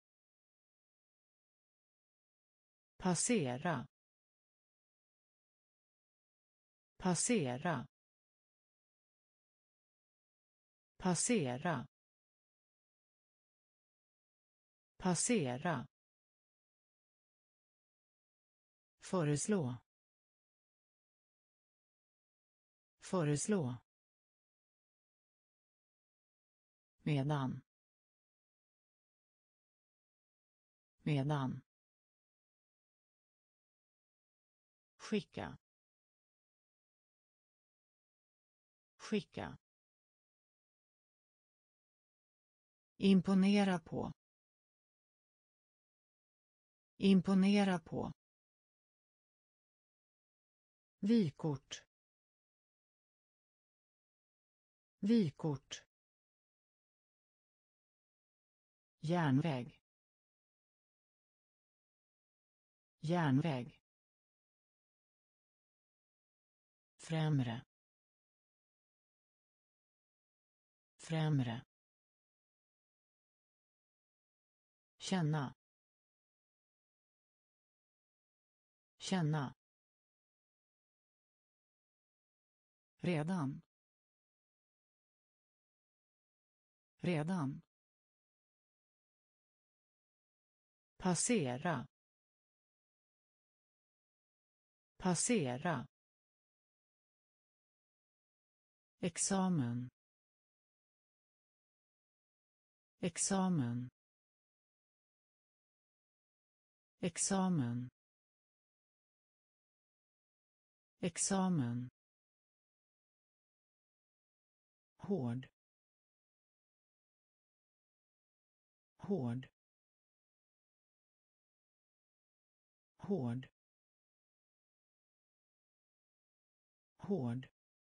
Passera. Passera. Passera. Passera. Föreslå. Föreslå. Medan. Medan. Skicka. Skicka. Imponera på. Imponera på. Vykort. Vykort. Järnväg. Järnväg. Främre. Främre. Känna. Känna. Redan. Redan. Passera. Passera. Examen. Examen. Examen. Examen. Hård. Hård. Hård. Hård.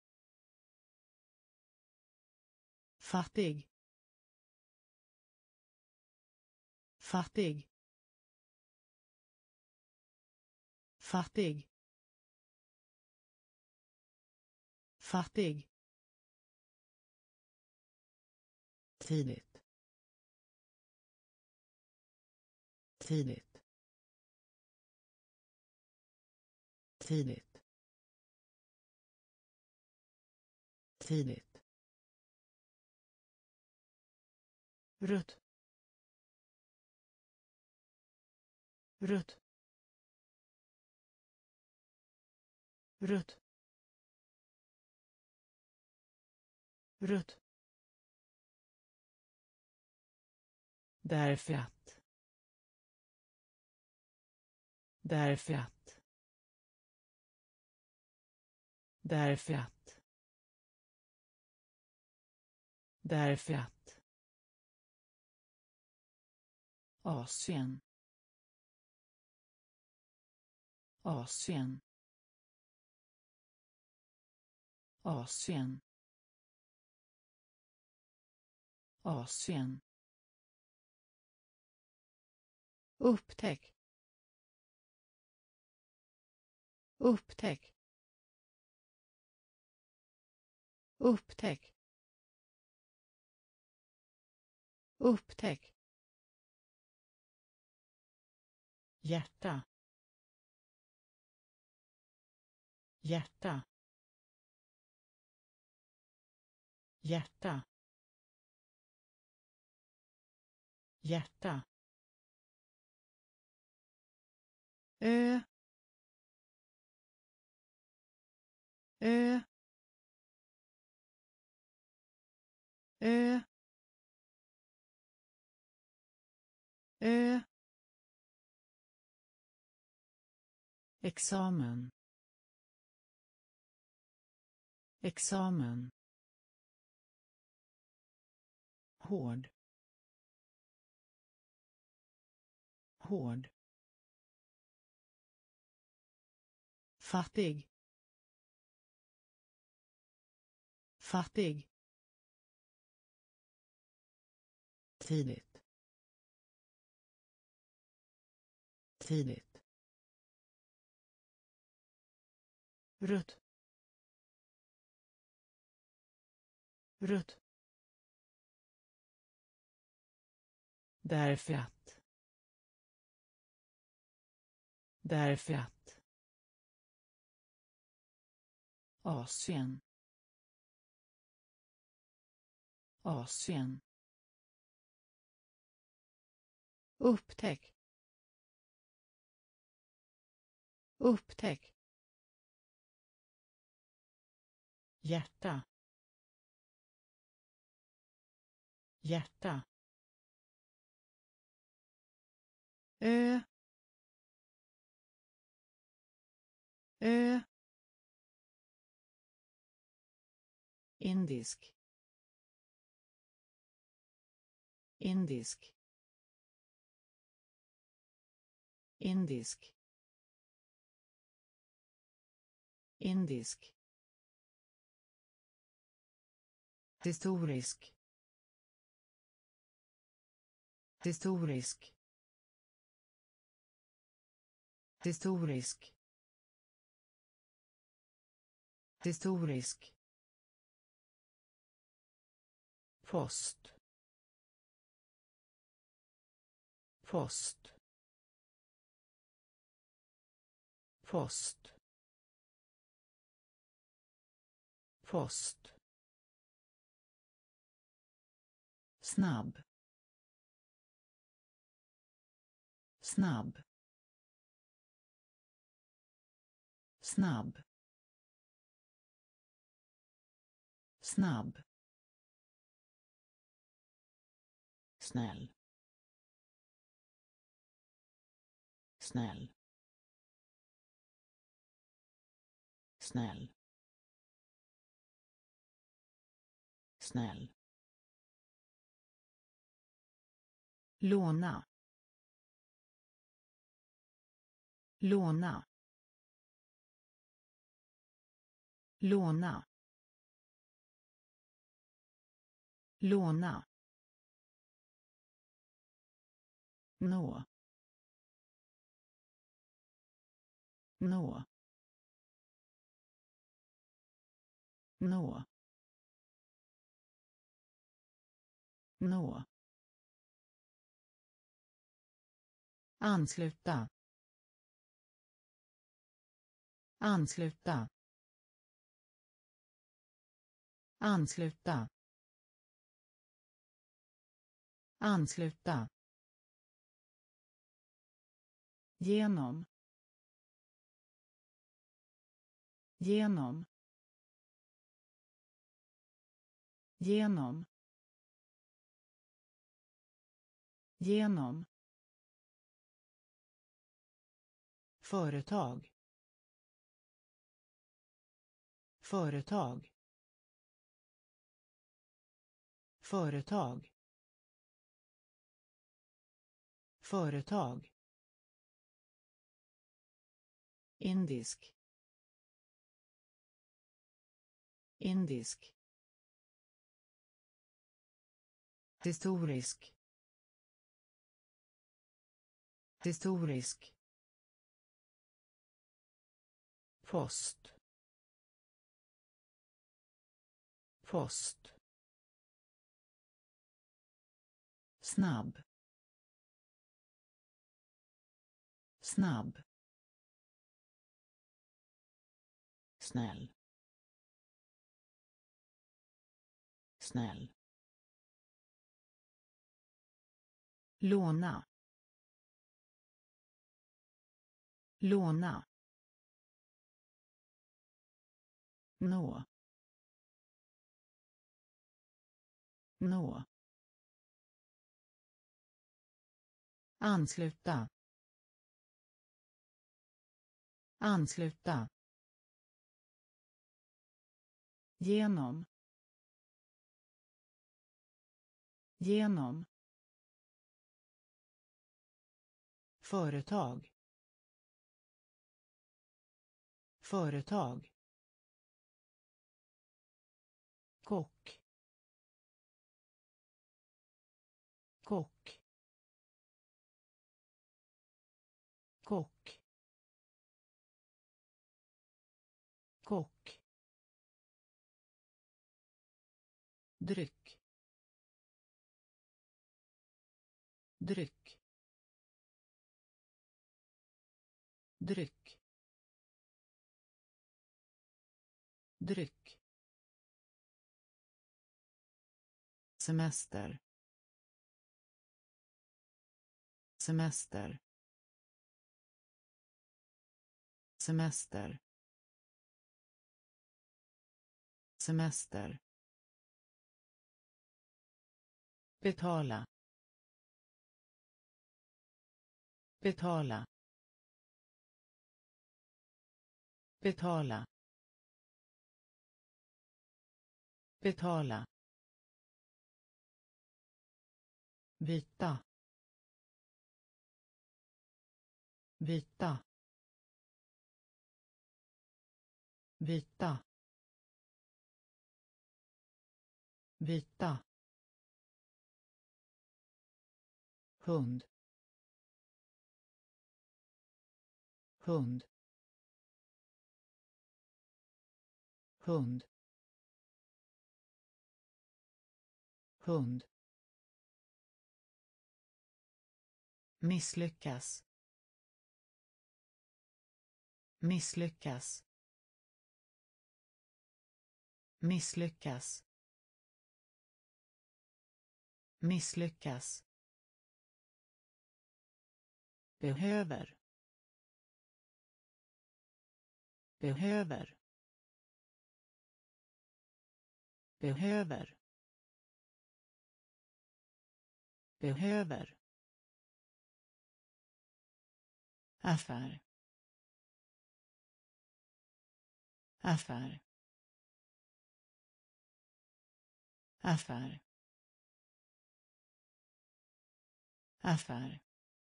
Fattig. Fattig. Fattig. Fattig. Tidigt. Tidigt. Tidigt. Tidigt. Rött. Rött. Rött. Rött. Därför att. Därför att. Därför att. Därför att. Asien. Asien. Asien. Asien. Upptäck. Upptäck. Upptäck. Upptäck. Hjärta. Hjärta. Hjärta. Hjärta. Ö. Ö. Ö. Ö. Examen. Examen. Hård. Hård. Fattig. Fattig. Tidigt. Tidigt. Rött. Rött. Därför att. Därför att. Asien. Asien. Upptäck. Upptäck. Hjärta. Hjärta. Ö. Ö. Indisk. Indisk. Indisk. Indisk. Historisk. Historisk. Historisk. Historisk. Post. Post. Post. Post. Snabb. Snabb. Snabb. Snabb. Snäll. Snäll. Snäll. Snäll. Låna. Låna. Låna. Låna. Nå. Nå. Nå. Nå. Ansluta. Ansluta. Ansluta. Ansluta. Genom. Genom. Genom. Genom. Företag. Företag. Företag. Företag. Indisk. Indisk. Historisk. Historisk. Post. post, snabb, snabb, snäll, snäll, låna, låna, nå, nå, ansluta, ansluta, genom, genom, företag, företag, kock, kock, kock, kock, dryck, dryck, dryck, dryck, semester, semester, semester, semester, betala, betala, betala, betala, vita, vita, vita, vita, hund, hund, hund, hund, misslyckas, misslyckas, misslyckas, misslyckas, behöver, behöver, behöver, behöver, affär, affär, affär, affär,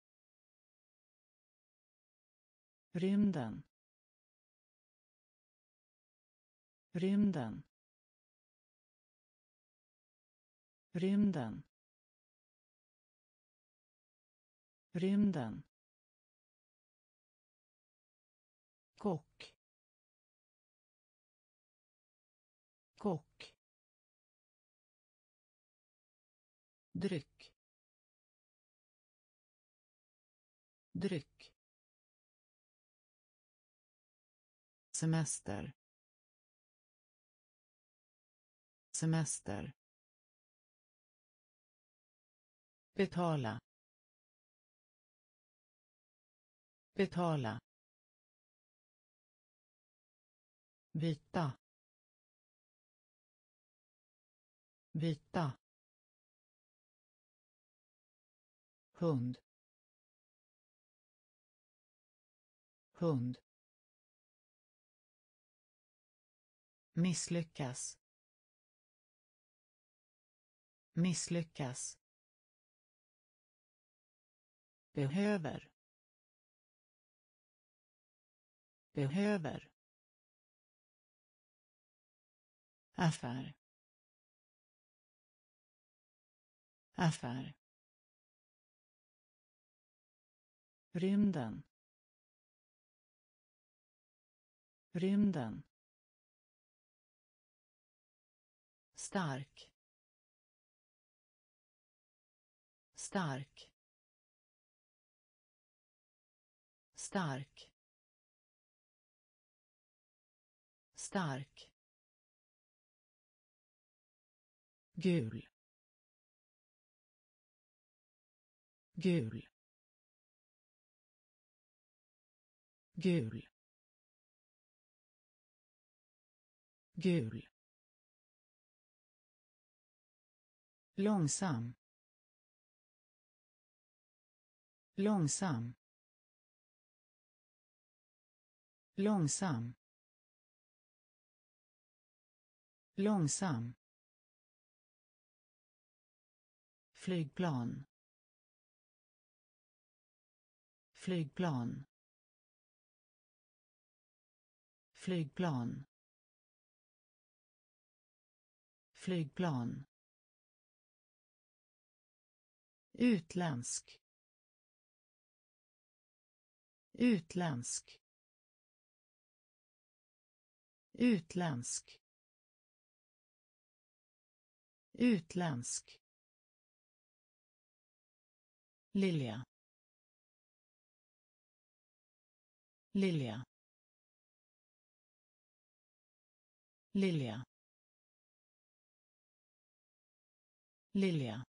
rymden, rymden, rymden, rymden, kock, kock, dryck, dryck, semester, semester, betala, betala, vita, vita, hund, hund, misslyckas, misslyckas, behöver, behöver, affär, affär, rymden, rymden, stark, stark, stark, stark, gul, gul, gul, gul, långsam, långsam, långsam, långsam, flygplan, flygplan, flygplan, flygplan, utländsk, utländsk, utländsk, utländsk, Lilja, Lilja, Lilja, Lilja,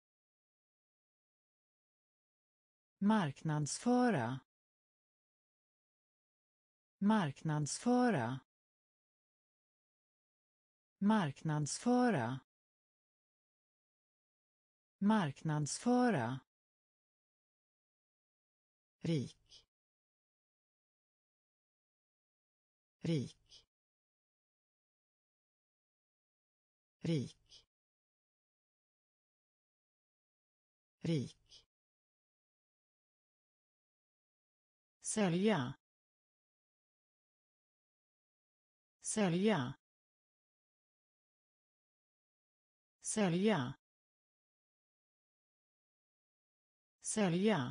marknadsföra, marknadsföra, marknadsföra, marknadsföra, rik, rik, rik, rik, sälja, sälja, sälja, sälja,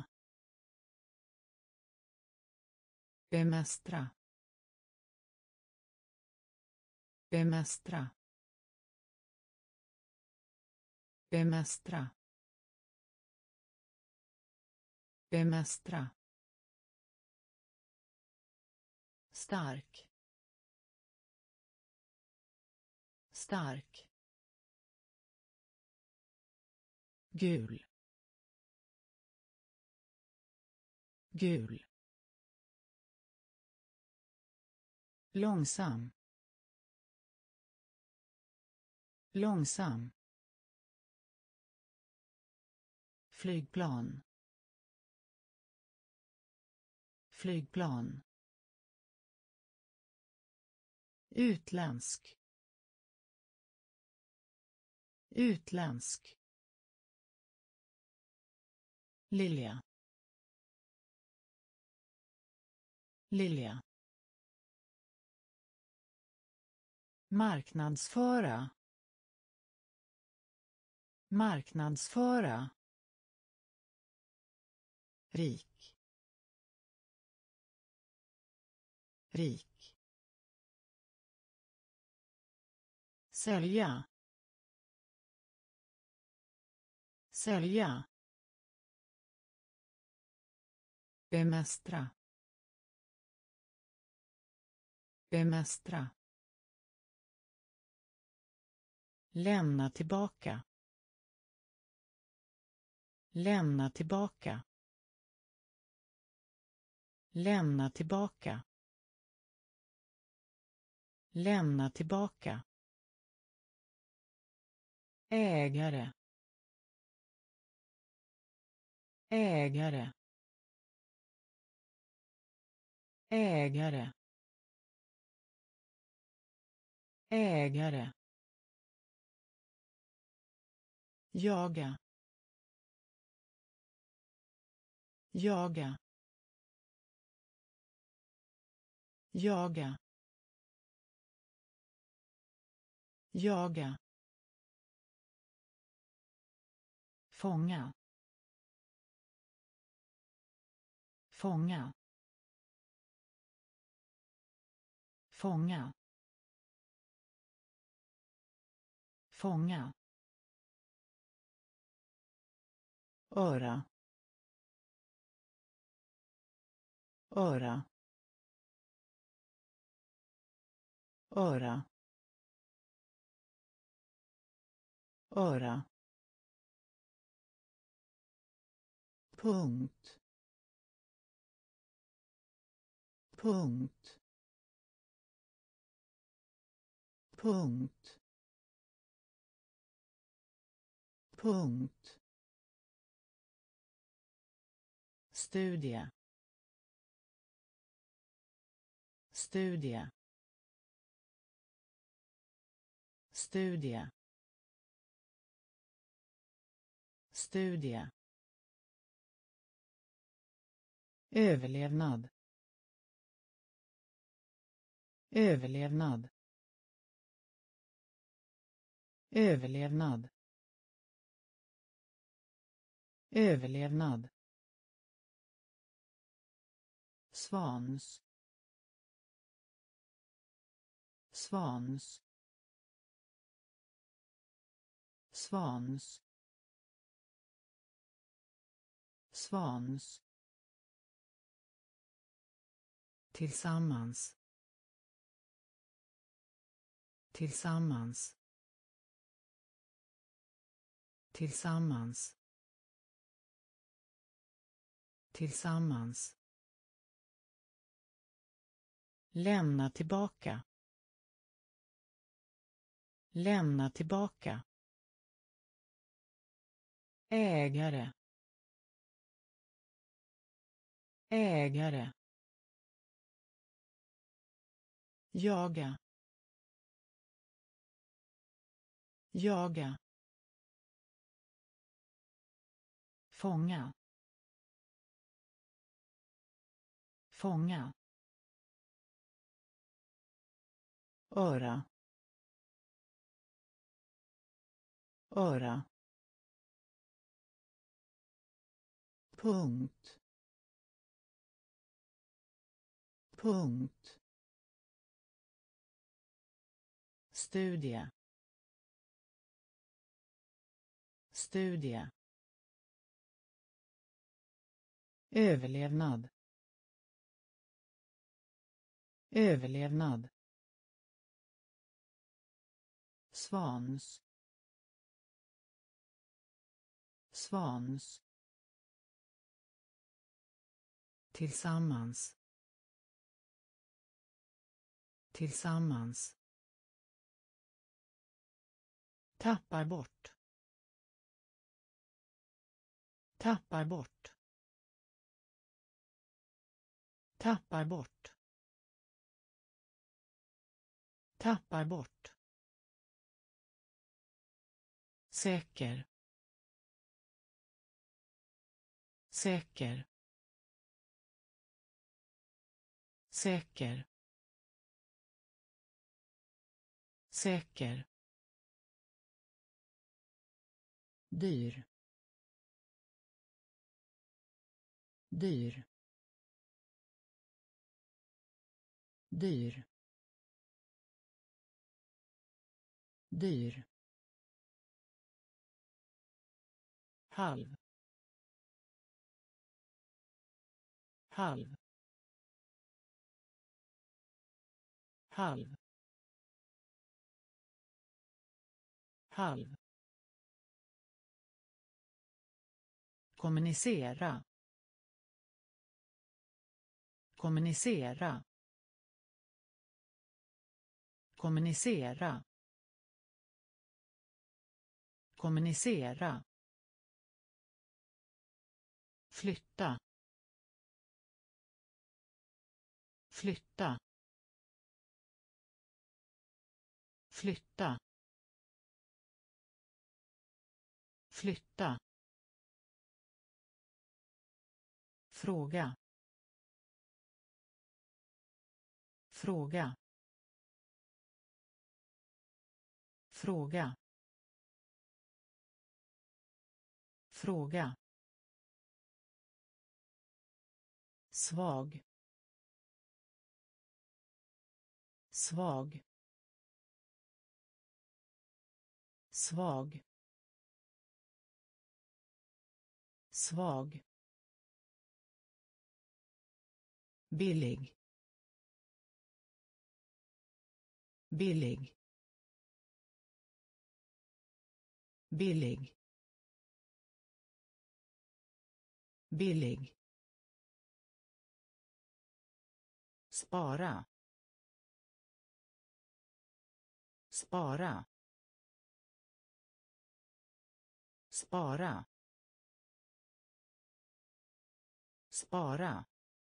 bemästra, bemästra, bemästra, bemästra, stark, stark, gul, gul, långsam, långsam, flygplan, flygplan, utländsk, utländsk, Lilja, Lilja, marknadsföra, marknadsföra, rik, rik, sälja, sälja, bemästra, bemästra, lämna tillbaka, lämna tillbaka, lämna tillbaka, lämna tillbaka, ägare, ägare, ägare, ägare, jaga, jaga, jaga, jaga, fånga, fånga, fånga, Fånga. öra, öra, öra, öra, punkt, punkt, punkt, punkt, studie, studie, studie, studie, överlevnad, överlevnad, överlevnad, överlevnad, svans, svans, svans, svans, tillsammans, tillsammans, tillsammans, tillsammans, lämna tillbaka, lämna tillbaka, ägare, ägare, jaga, jaga, fånga, fånga, öra, öra, punkt, punkt, studie, studie, överlevnad, överlevnad, svans, svans, tillsammans, tillsammans, tappar bort, tappar bort, tappar bort, tappar bort, säker, säker, säker, säker, dyr, dyr, dyr, dyr, halv, halv, halv, halv, kommunicera, kommunicera, kommunicera, kommunicera, flytta, flytta, flytta, flytta, fråga, fråga, fråga, fråga, svag, svag, svag, svag, billig, billig, billig, billig, spara, spara, spara, spara,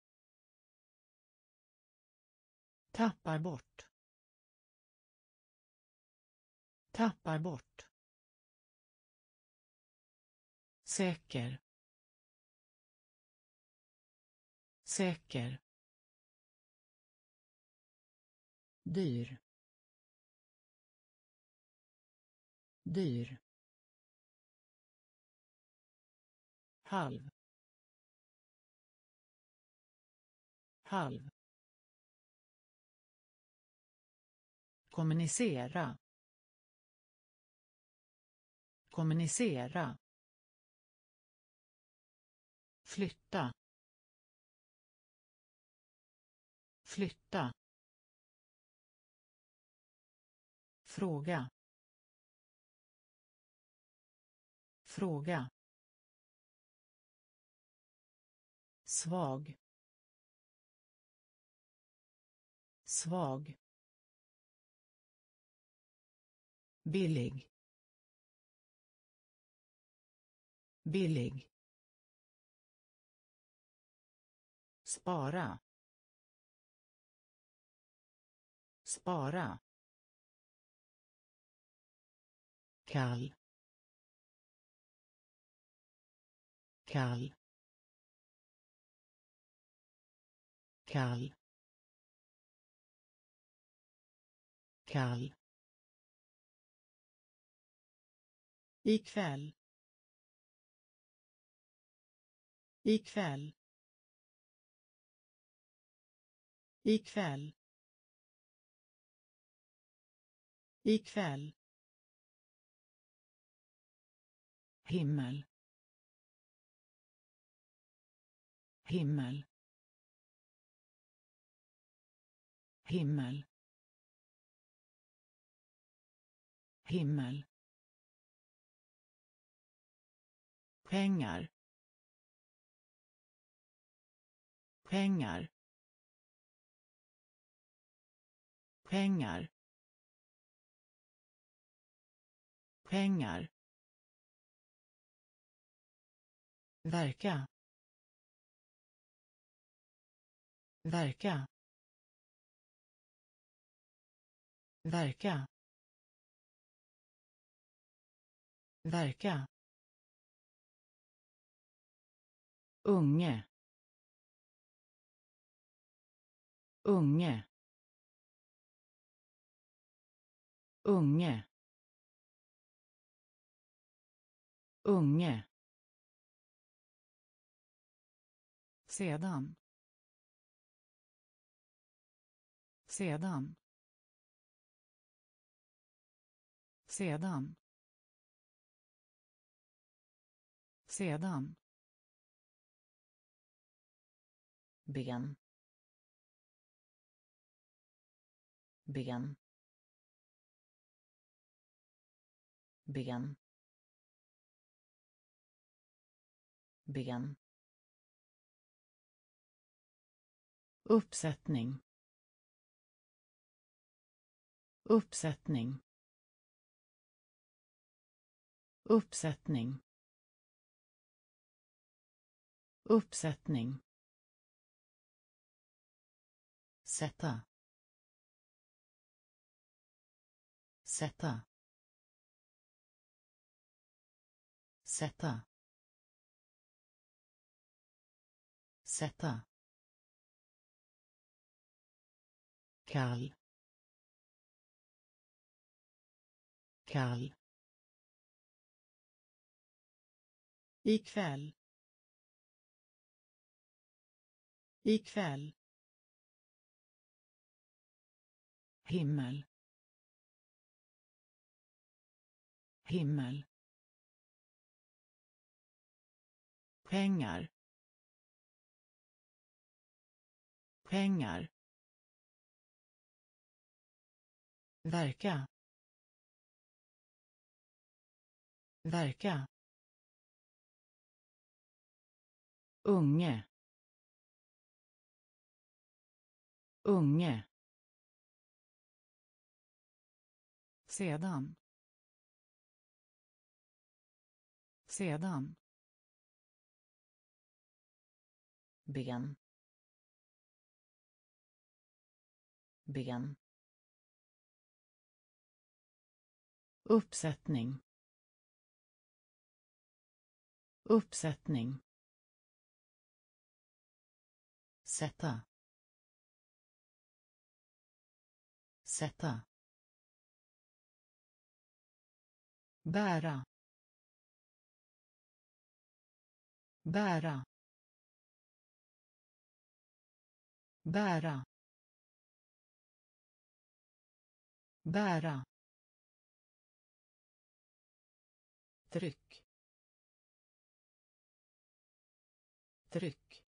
tappar bort, tappar bort, säker, säker, dyr, dyr, halv, halv, kommunicera, kommunicera, flytta, flytta, fråga, fråga, svag, svag, billig, billig, spara, spara, kall, kall, kall, kall, ikväll, ikväll, ikväll, ikväll, himmel, himmel, himmel, himmel, pengar, pengar, pengar, pengar, verka, verka, verka, verka, unge, unge, unge, unge, sedan, sedan, sedan, sedan, ben, ben, ben, ben, uppsättning, uppsättning, uppsättning, uppsättning, sätta, sätta, sätta, sätta, kall, kall, ikväll, ikväll, himmel, himmel, pengar, pengar, verka, verka, unge, unge, sedan, sedan, ben, ben, uppsättning, uppsättning, sätta, sätta, bära, bära, bära, bära, tryck, tryck,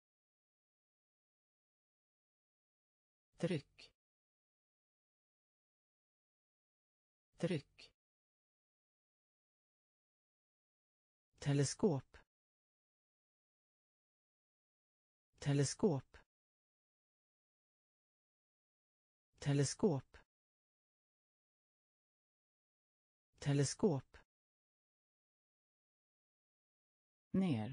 tryck, tryck, teleskop, teleskop, teleskop, teleskop, ner,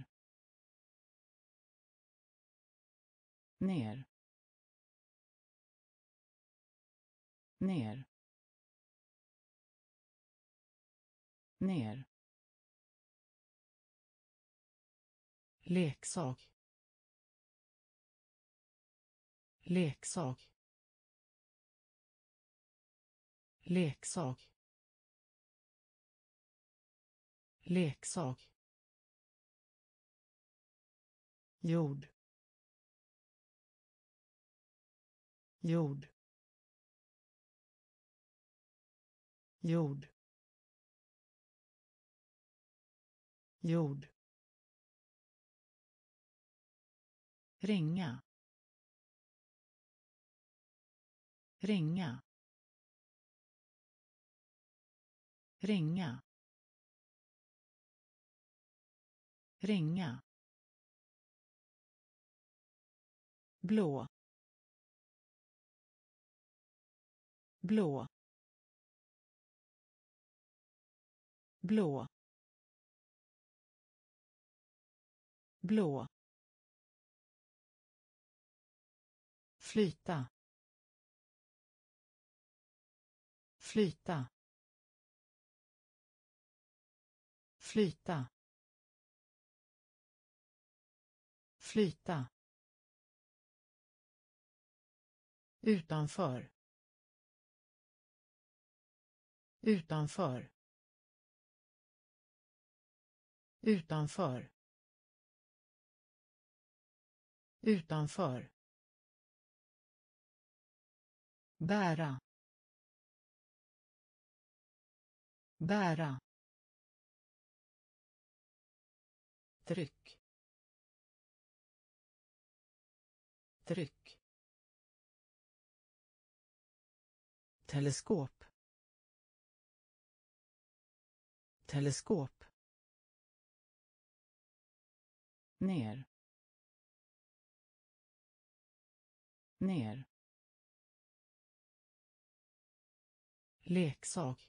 ner, ner, ner, leksak, leksak, leksak, leksak, jord, jord, jord, jord, ringa, ringa, ringa, ringa, blå, blå, blå, blå, flyta, flyta, flyta, flyta, utanför, utanför, utanför, utanför, bära, bära, tryck, tryck, teleskop, teleskop, ner, ner, leksak,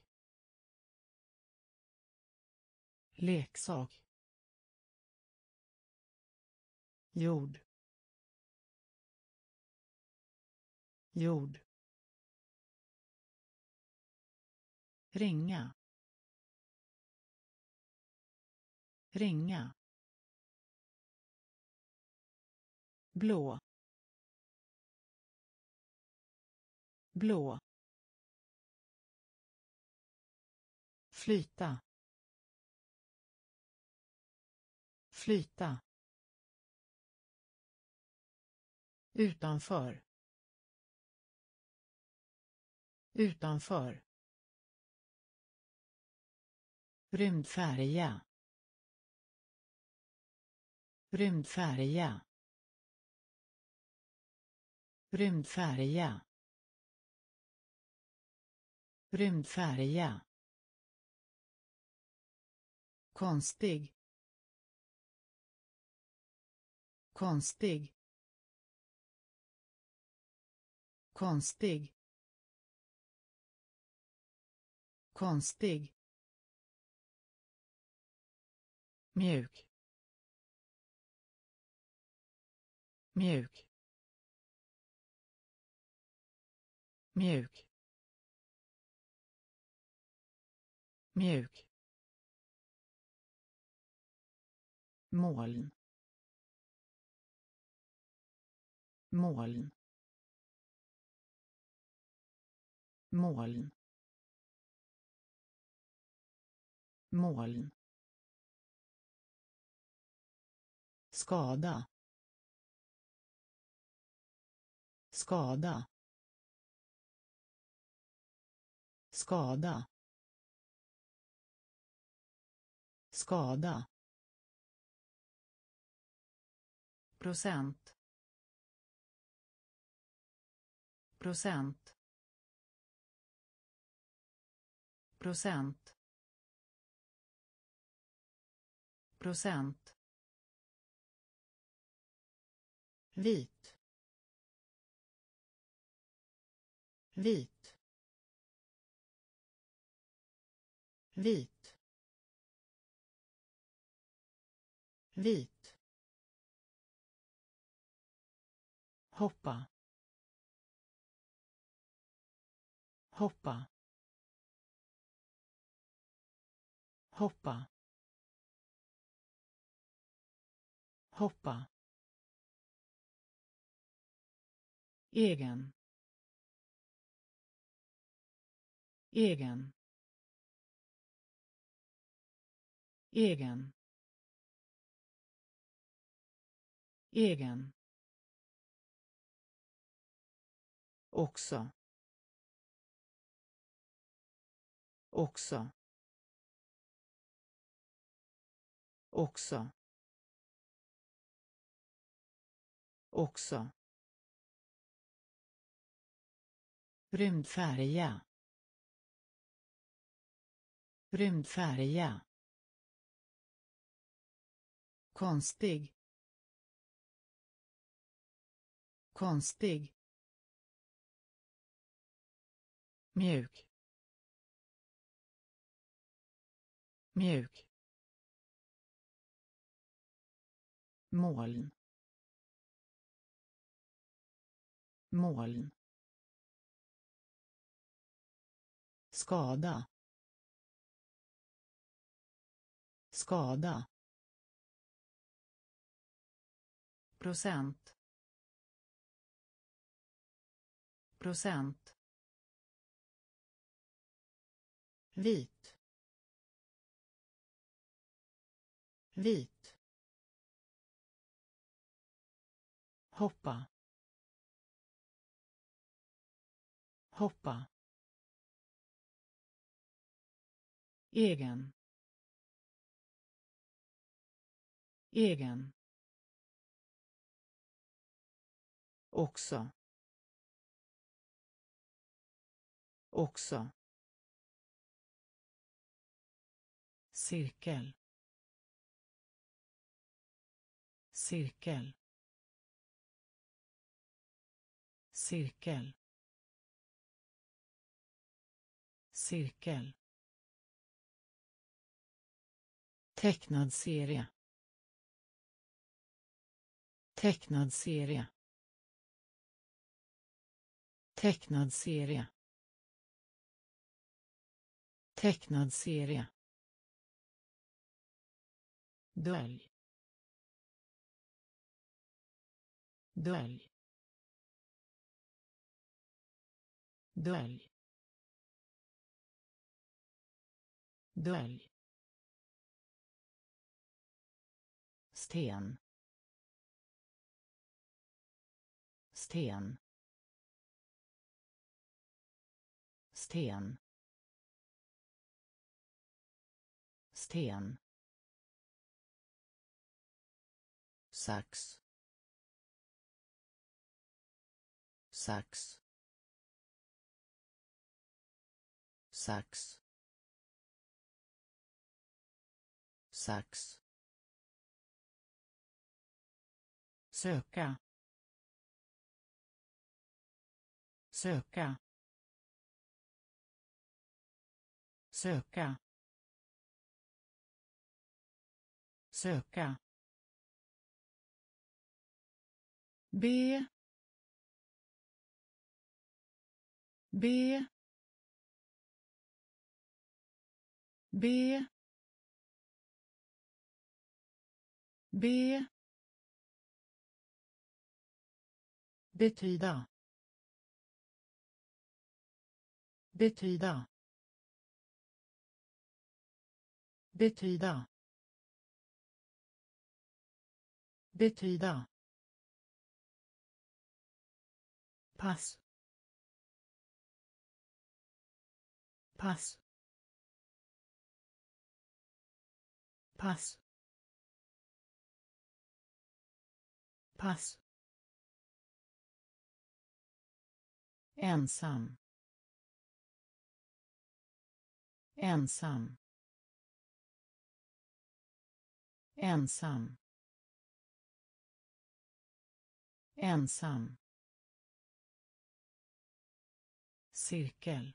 leksak, jord, jord, ringa, ringa, blå, blå, flyta, flyta, utanför, utanför, Rymdfärja. Rymdfärja. Rymdfärja. Rymdfärja. Konstig. Konstig. Konstig. Konstig. Mjuk. Mjuk. Mjuk. Mjuk. Moln. Moln. Moln. Moln. Skada. Skada. Skada. Skada. Procent. Procent. Procent. Procent. Vit. Vit. Vit. Vit. Hoppa. Hoppa. Hoppa. Hoppa. Egen. Egen. Egen. Egen. Också. Också. Också. Också. Rymdfärja. Rymdfärja. Konstig. Konstig. Mjuk. Mjuk. Moln. Moln. Skada. Skada. Procent. Procent. Vit. Vit. Hoppa. Hoppa. Egen. Egen. Också. Också. Cirkel. Cirkel. Cirkel. Cirkel. Tecknad serie. Tecknad serie. Tecknad serie. Tecknad serie. Dölj. Dölj. Dölj. Dölj. Sten. Sten. Sten. sten, sax, sax, sax, sax, söka, söka, söka, söka, be, be, be, be, betyda, betyda, betyda, betyda, pass, pass, pass, pass, ensam, ensam, ensam, ensam, cirkel,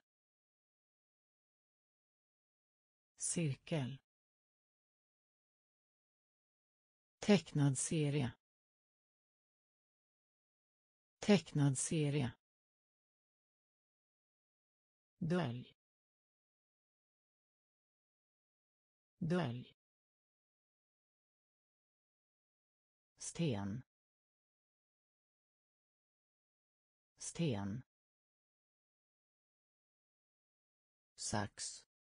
cirkel, tecknad serie, tecknad serie, dölj, dölj, sten, sten, sax,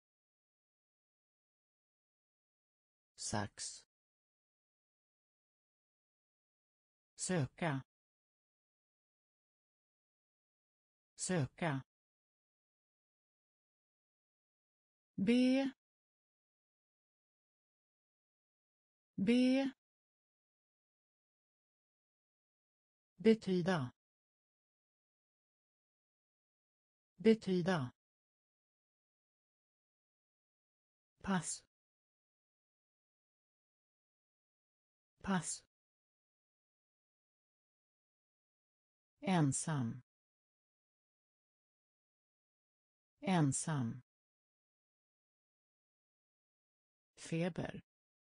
sax, söka, söka, be, be, betyda, betyda, pass, pass, ensam, ensam, feber,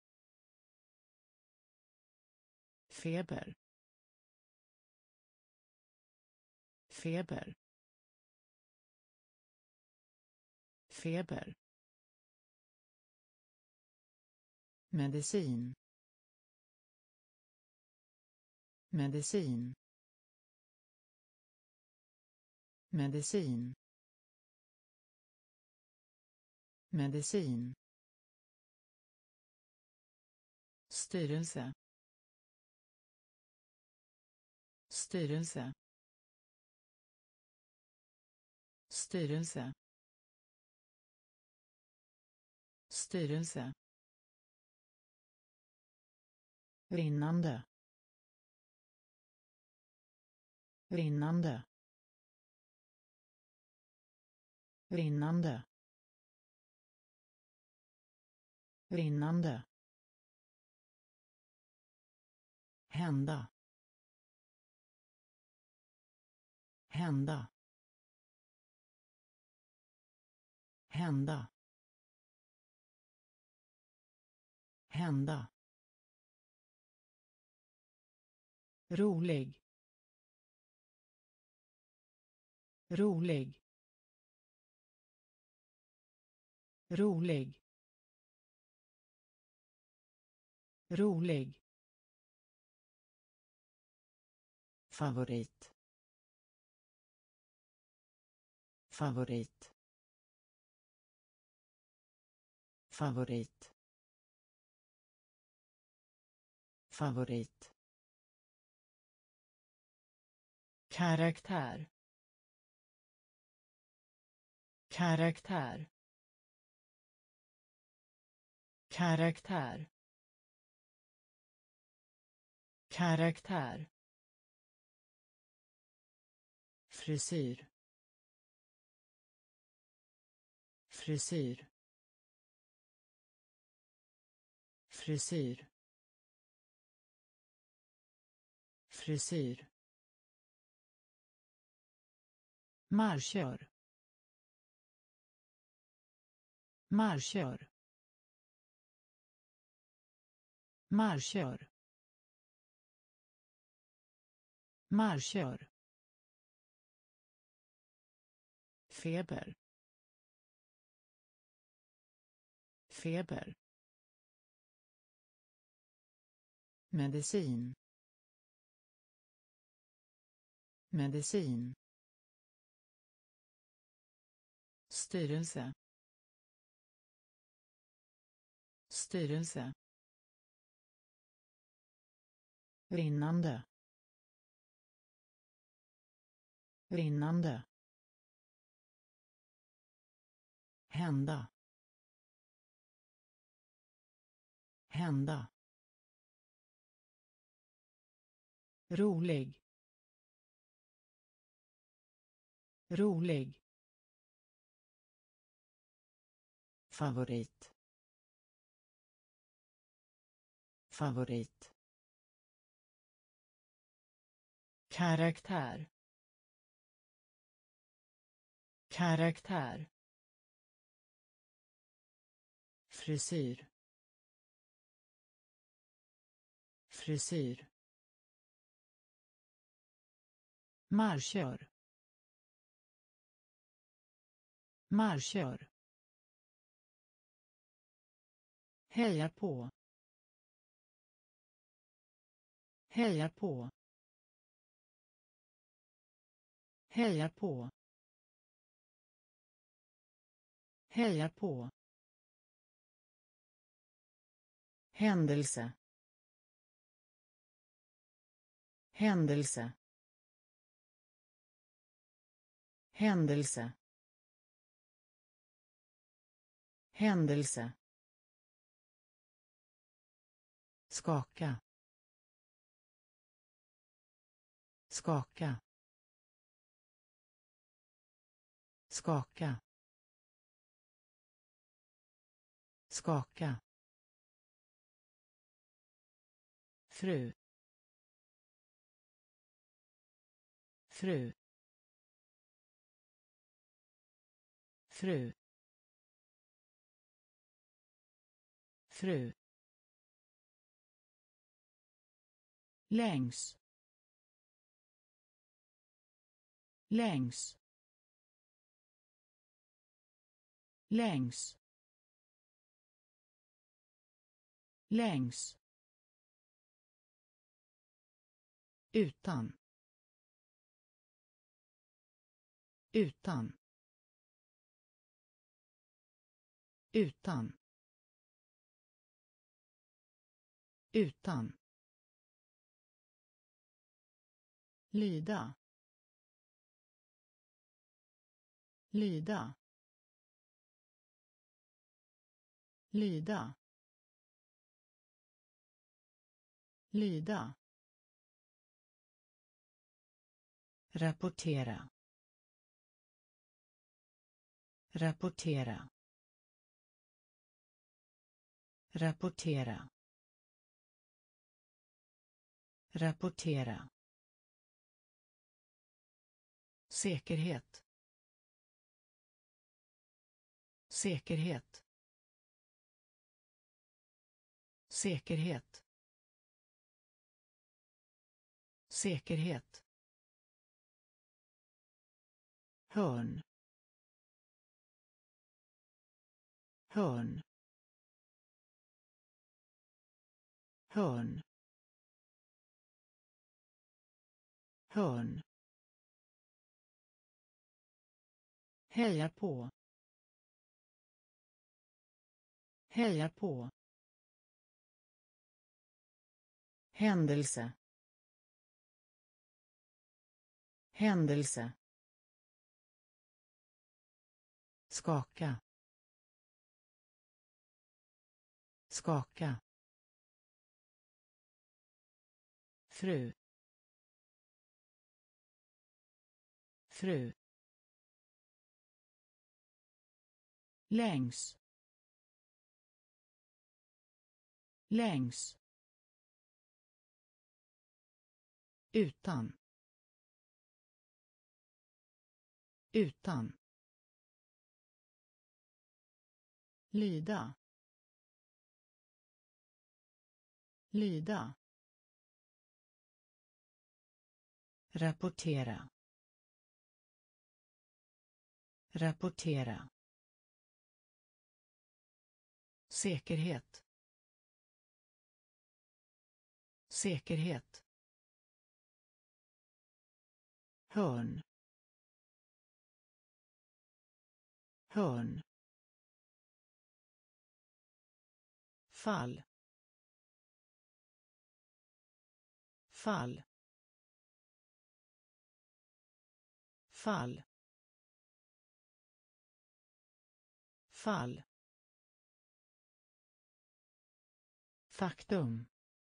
feber, feber, feber, medicin, medicin, medicin, medicin, styrelse, styrelse, styrelse, styrelse, rinnande, rinnande, rinnande, rinnande, hända, hända, hända, hända, rolig, rolig, rolig, rolig, favorit, favorit, favorit, favorit, karaktär, karaktär, karaktär, karaktär, frisyr, frisyr, frisyr, frisyr, marschör, marschör, marschör, marschör, feber, feber, medicin, medicin, styrelse, styrelse, rinnande, rinnande, hända, hända, rolig, rolig, favorit, favorit, karaktär, karaktär, frisyr, frisyr, marschör, marschör, heja på, heja på, heja på, heja på, händelse, händelse, händelse, händelse, skaka, skaka, skaka, skaka, fru, fru, fru, fru, längs, längs, längs, längs, utan, utan, utan, utan, lida, lida, lida, lida, rapportera, rapportera, rapportera, rapportera, säkerhet, säkerhet, säkerhet, säkerhet, hörn, hörn, hörn, hörn, heja på, heja på, händelse, händelse, skaka, skaka, fru, fru, längs, längs, utan, utan, lyda, lyda, rapportera, rapportera, säkerhet, säkerhet, hörn, hörn, fall, fall, fall, fall, faktum,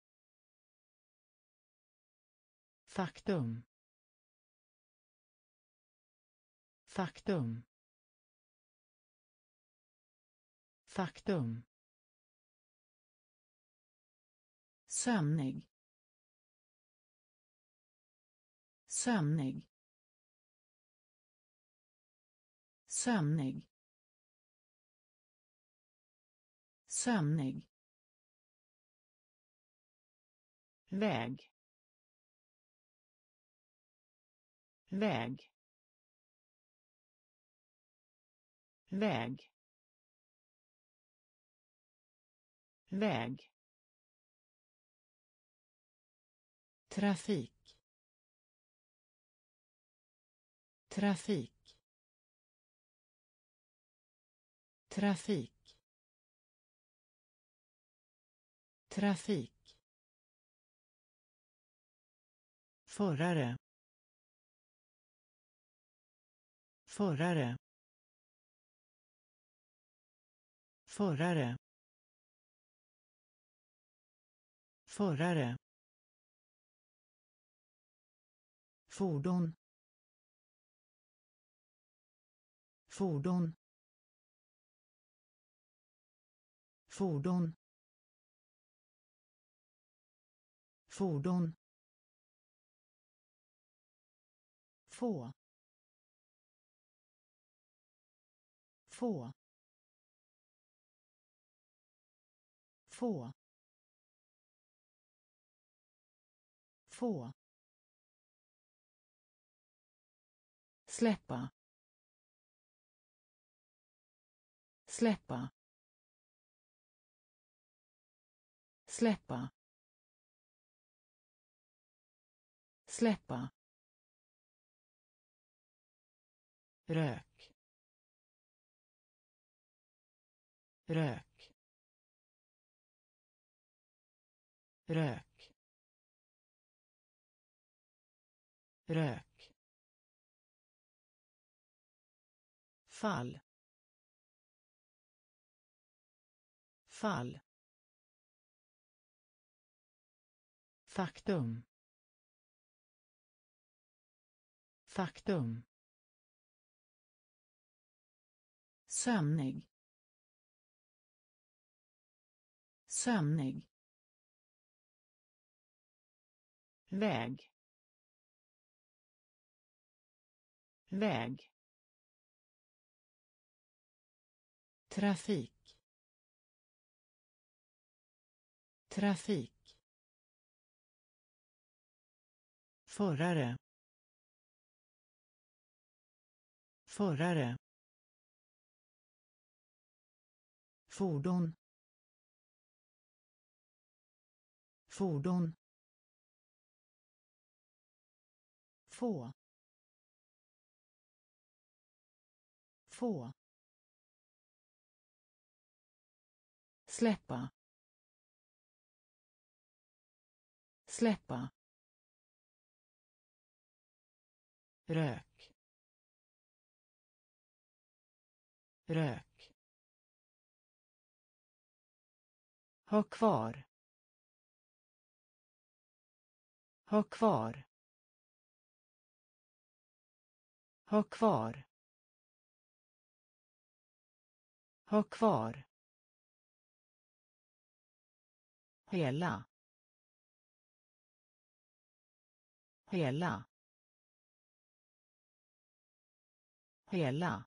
faktum, faktum, faktum, sömnig, sömnig, sömnig, sömnig, väg, väg, väg, väg, trafik, trafik, trafik, trafik, förare, förare, förare, förare, fordon, fordon, fordon, fordon, få, få, få, få, släppa, släppa, släppa, släppa, rök, rök, rök, rök, fall, fall, faktum, faktum, sömnig, sömnig, väg, väg, trafik, trafik, förare, förare, fordon, fordon, få, få, släppa, släppa, rök, rök, Ha kvar. Ha kvar. Ha kvar. Ha kvar. Hela. Hela. Hela.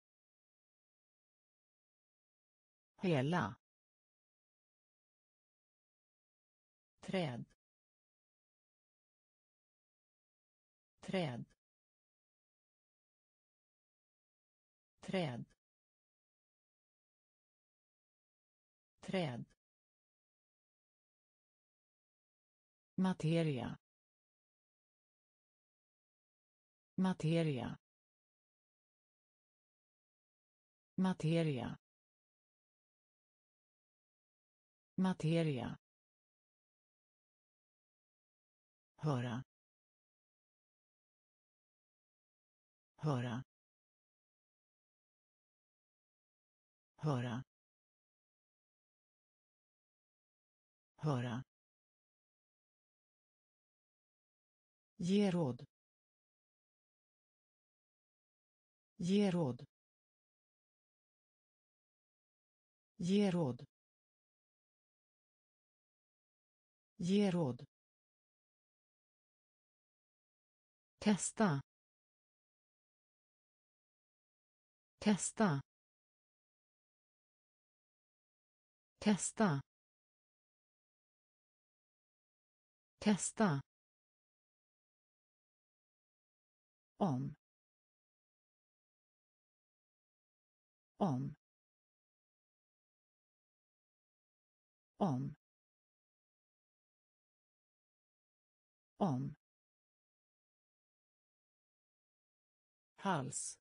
Hela. Träd. Träd. Träd. Träd. Materia. Materia. Materia. Materia. Höra. Höra. Höra. Höra. Ge råd. Ge råd. Ge råd. Ge råd. Testa. Testa. Testa. Testa. Om. Om. Om. Om. Hals.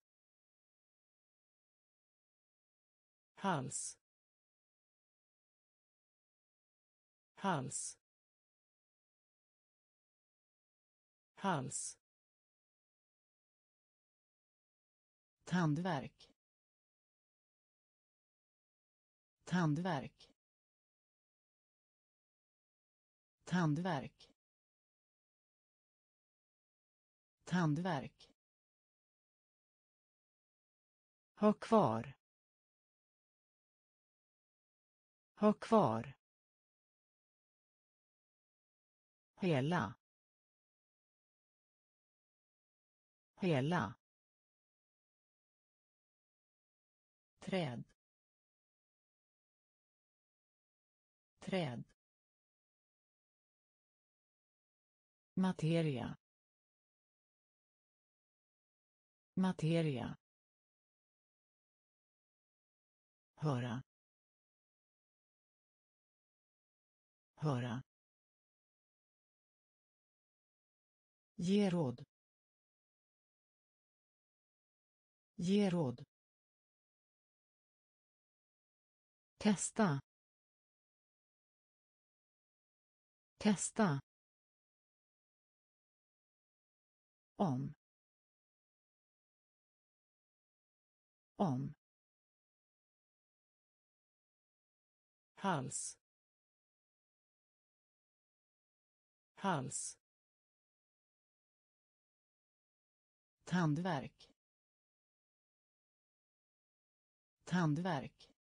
Hals. Hals. Hals. Tandvärk. Tandvärk. Tandvärk. Tandvärk. Ha kvar. Ha kvar. Hela. Hela. Träd. Träd. Materia. Materia. Höra. Höra. Ge råd. Ge råd. Testa. Testa. Om. Om. Hals. Hals. Tandvärk. Tandvärk.